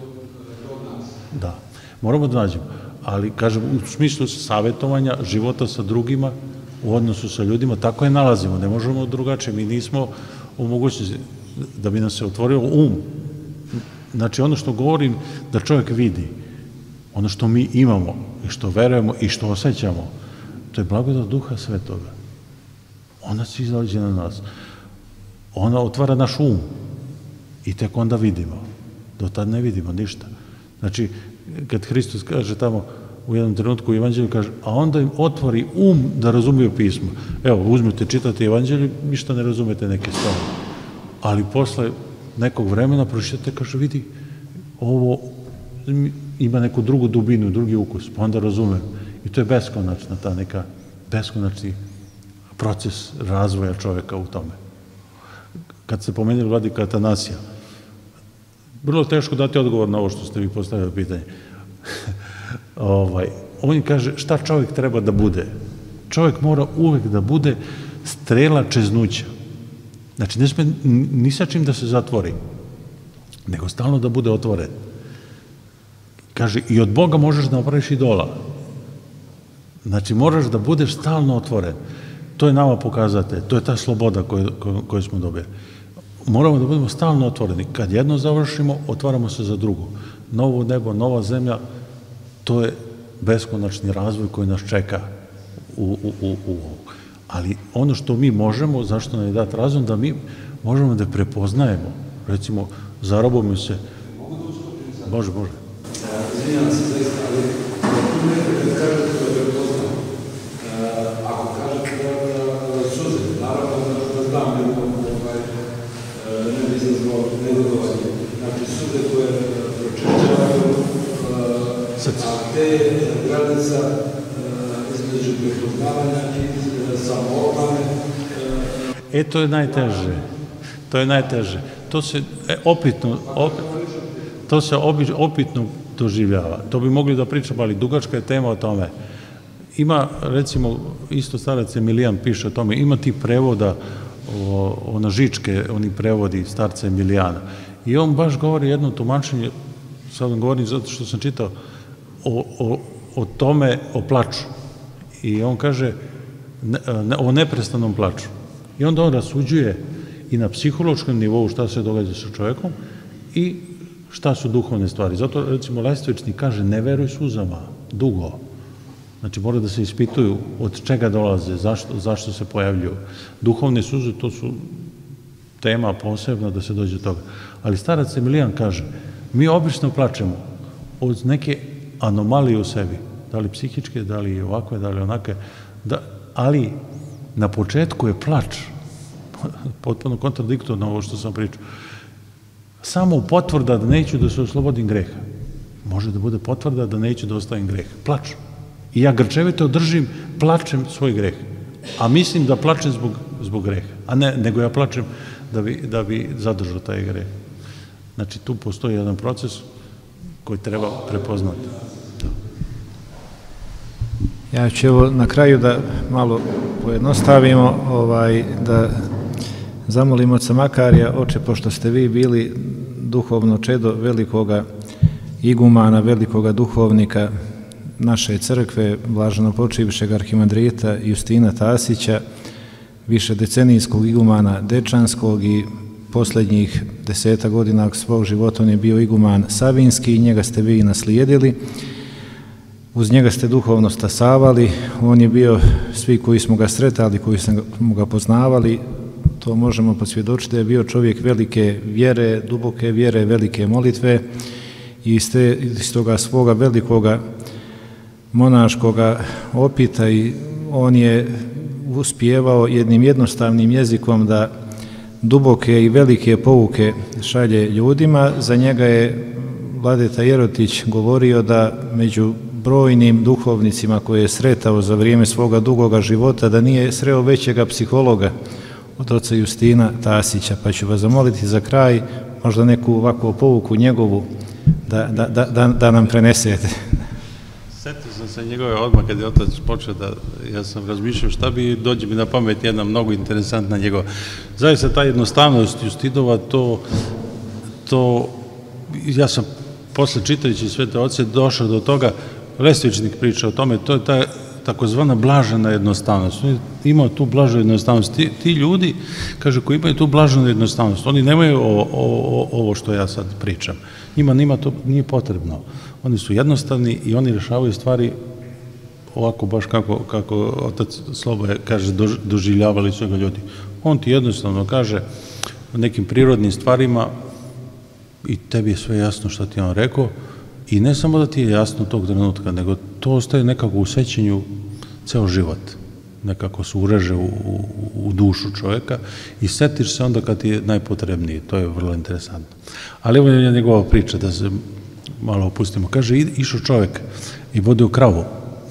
Da, moramo da nađemo. Ali, kažem, u smislu savjetovanja, života sa drugima, u odnosu sa ljudima, tako je nalazimo, ne možemo drugačije, mi nismo u mogućnosti da bi nam se otvorio um. Znači, ono što govorim, da čovjek vidi, ono što mi imamo i što verujemo i što osjećamo, to je blagodat Duha Svetoga. Ona se izađe na nas. Ona otvara naš um i tek onda vidimo. Do tad ne vidimo ništa. Znači, kad Hristos kaže tamo u jednom trenutku u Evanđelju, kaže, a onda im otvori um da razumiju pismo. Evo, uzmete, čitate Evanđelju, ništa ne razumete neke stvari. Ali posle nekog vremena pročitate, kaže, vidi, ovo ima neku drugu dubinu, drugi ukus, pa onda razumem. I to je beskonačna, ta neka beskonačni proces razvoja čovjeka u tome. Kad ste pomenuli vladika Atanasija, vrlo teško dati odgovor na ovo što ste vi postavili pitanje. ovaj, on kaže šta čovjek treba da bude. Čovjek mora uvek da bude strela čeznuća. Znači, ne sme ni sa čim da se zatvori, nego stalno da bude otvoren. Kaže, i od Boga možeš da napraviš idola. Znači, moraš da budeš stalno otvoren. To je nama pokazatelj, to je ta sloboda koju, koju smo dobili. Moramo da budemo stalno otvoreni. Kad jedno završimo, otvaramo se za drugo. Novo nebo, nova zemlja, to je beskonačni razvoj koji nas čeka u ovo. Ali ono što mi možemo, zašto nam je dat razum, da mi možemo da prepoznajemo. Recimo, zarobimo se... Može, može. Izvinjam se zaista, ali tu nekada kažete da prepoznamo. Ako kažete da srce. A te granica između prepoznavanja i samoobmane. E, to je najteže. To je najteže. To se e, opitno, opet, to se obi, opitno doživljava. To bi mogli da pričamo, ali dugačka je tema o tome. Ima, recimo, isto starac Emilijan piše o tome, ima ti prevoda o, o nažičke, oni prevodi starca Emilijana. I on baš govori jedno tumačenje, sad vam govorim zato što sam čitao, o, o, o tome, o plaču. I on kaže ne, ne, o neprestanom plaču. I onda on rasuđuje i na psihološkom nivou šta se događa sa čovjekom i šta su duhovne stvari. Zato, recimo, Lestvični kaže ne veruj suzama, dugo. Znači, mora da se ispituju od čega dolaze, zašto, zašto se pojavljuju. Duhovne suze, to su tema posebna da se dođe do toga. Ali starac Emilijan kaže, mi obično plačemo od neke anomalije u sebi, da li psihičke, da li ovakve, da li onakve, da, ali na početku je plač, potpuno kontradiktorno ovo što sam pričao, samo potvrda da neću da se oslobodim greha. Može da bude potvrda da neću da ostavim greha. Plač. I ja grčevito držim, plačem svoj greh. A mislim da plačem zbog, zbog greha. A ne, nego ja plačem da bi, da bi zadržao taj greh. Znači, tu postoji jedan proces koji treba prepoznati. Ja ću evo na kraju da malo pojednostavimo, ovaj, da zamolim oca Makarija, oče, pošto ste vi bili duhovno čedo velikoga igumana, velikoga duhovnika naše crkve, blaženopočivšeg arhimandrita Justina Tasića, više decenijskog igumana Dečanskog i posljednjih deseta godina svog života on je bio iguman Savinski i njega ste vi naslijedili. Uz njega ste duhovno stasavali, on je bio, svi koji smo ga sretali, koji smo ga poznavali, to možemo posvjedočiti da je bio čovjek velike vjere, duboke vjere, velike molitve i iz, te, iz toga svoga velikoga monaškoga opita i on je uspijevao jednim jednostavnim jezikom da duboke i velike pouke šalje ljudima. Za njega je Vladeta Jerotić govorio da među brojnim duhovnicima koje je sretao za vrijeme svoga dugoga života, da nije sreo većega psihologa od oca Justina Tasića, pa ću vas zamoliti za kraj možda neku ovakvu pouku njegovu da, da, da, da nam prenesete. Setio sam se njegove odmah kad je otac počeo da, ja sam razmišljao šta bi, dođe mi na pamet jedna mnogo interesantna njegova. Zaista ta jednostavnost Justinova, to, to, ja sam posle čitajući Svete oce došao do toga, Lestvičnik priča o tome, to je ta takozvana blažena jednostavnost. On je imao tu blaženu jednostavnost. Ti, ti ljudi, kaže, koji imaju tu blaženu jednostavnost, oni nemaju o, o, o, ovo što ja sad pričam. Njima, njima to nije potrebno. Oni su jednostavni i oni rešavaju stvari ovako baš kako, kako otac Sloboje kaže, doživljavali su ga ljudi. On ti jednostavno kaže o nekim prirodnim stvarima i tebi je sve jasno što ti je on rekao i ne samo da ti je jasno tog trenutka, nego to ostaje nekako u sećenju ceo život. Nekako se ureže u, u, u dušu čovjeka i setiš se onda kad ti je najpotrebniji. To je vrlo interesantno. Ali evo je njegova priča, da se malo opustimo. Kaže, išao čovjek i vodio kravu.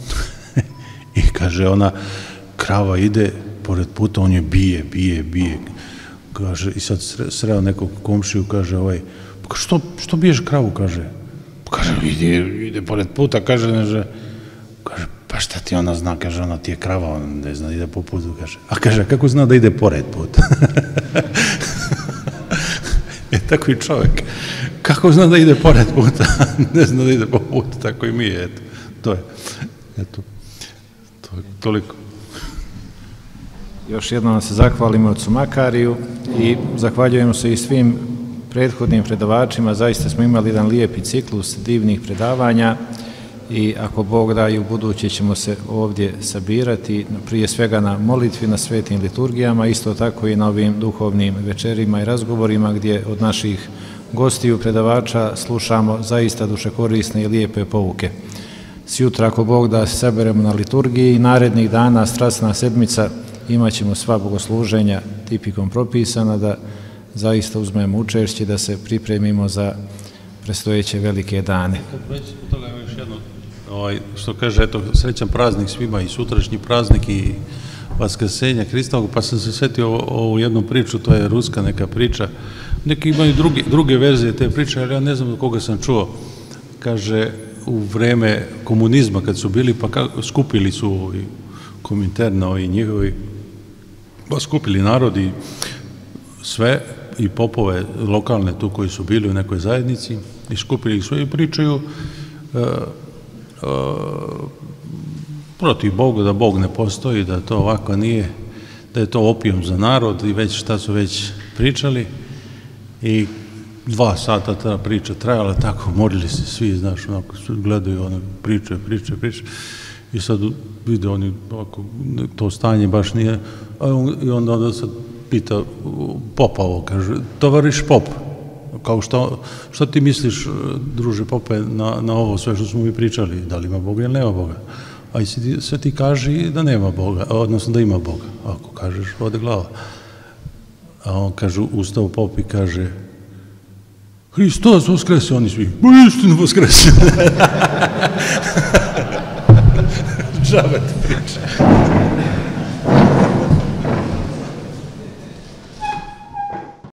I kaže, ona krava ide pored puta, on je bije, bije, bije. Kaže, i sad sreo nekog komšiju, kaže, ovaj, pa što, što biješ kravu, kaže? Pa kaže, ide, ide pored puta, kaže, neže, kaže, pa šta ti ona zna, kaže, ona ti je krava, ona ne zna da ide po putu, kaže. A kaže, kako zna da ide pored puta? Je tako i čovjek. Kako zna da ide pored puta? Ne zna da ide po putu, tako i mi, eto. To je, eto, to je toliko. Još jednom vam se zahvalimo ocu Makariju i zahvaljujemo se i svim prethodnim predavačima. Zaista smo imali jedan lijepi ciklus divnih predavanja i ako Bog da i u buduće ćemo se ovdje sabirati, prije svega na molitvi, na svetim liturgijama, isto tako i na ovim duhovnim večerima i razgovorima gdje od naših gostiju predavača slušamo zaista dušekorisne i lijepe pouke. Sjutra, ako Bog da, se saberemo na liturgiji i narednih dana, strasna sedmica, imat ćemo sva bogosluženja tipikom propisana, da zaista uzmemo učešće, da se pripremimo za predstojeće velike dane. Kad već od toga još jedno ovaj, što kaže, eto, srećan praznik svima i sutrašnji praznik i Vaskrsenja Hristovog, pa sam se sjetio ovu jednu priču, to je ruska neka priča. Neki imaju druge, druge verzije te priče, ali ja ne znam od koga sam čuo. Kaže, u vreme komunizma kad su bili, pa ka, skupili su ovi Kominterna i njihovi, pa skupili narod i sve, i popove lokalne tu koji su bili u nekoj zajednici, i skupili ih sve i pričaju uh, uh, protiv Boga, da Bog ne postoji, da to ovako nije, da je to opijum za narod i već šta su već pričali. I dva sata ta priča trajala tako, morili se svi, znaš, onako, gledaju, ono, priče, priče, priče. I sad vide oni, ovako, to stanje baš nije, a on, i onda, onda sad pita popa ovo, kaže, tovariš pop, kao što, što ti misliš, druže pope, na, na ovo sve što smo mi pričali, da li ima Boga ili nema Boga? A sve ti kaži da nema Boga, odnosno da ima Boga. Ako kažeš, ode glava. A on kaže, ustao pop i kaže, Hristos vaskrese, oni svi, bo istinu vaskrese.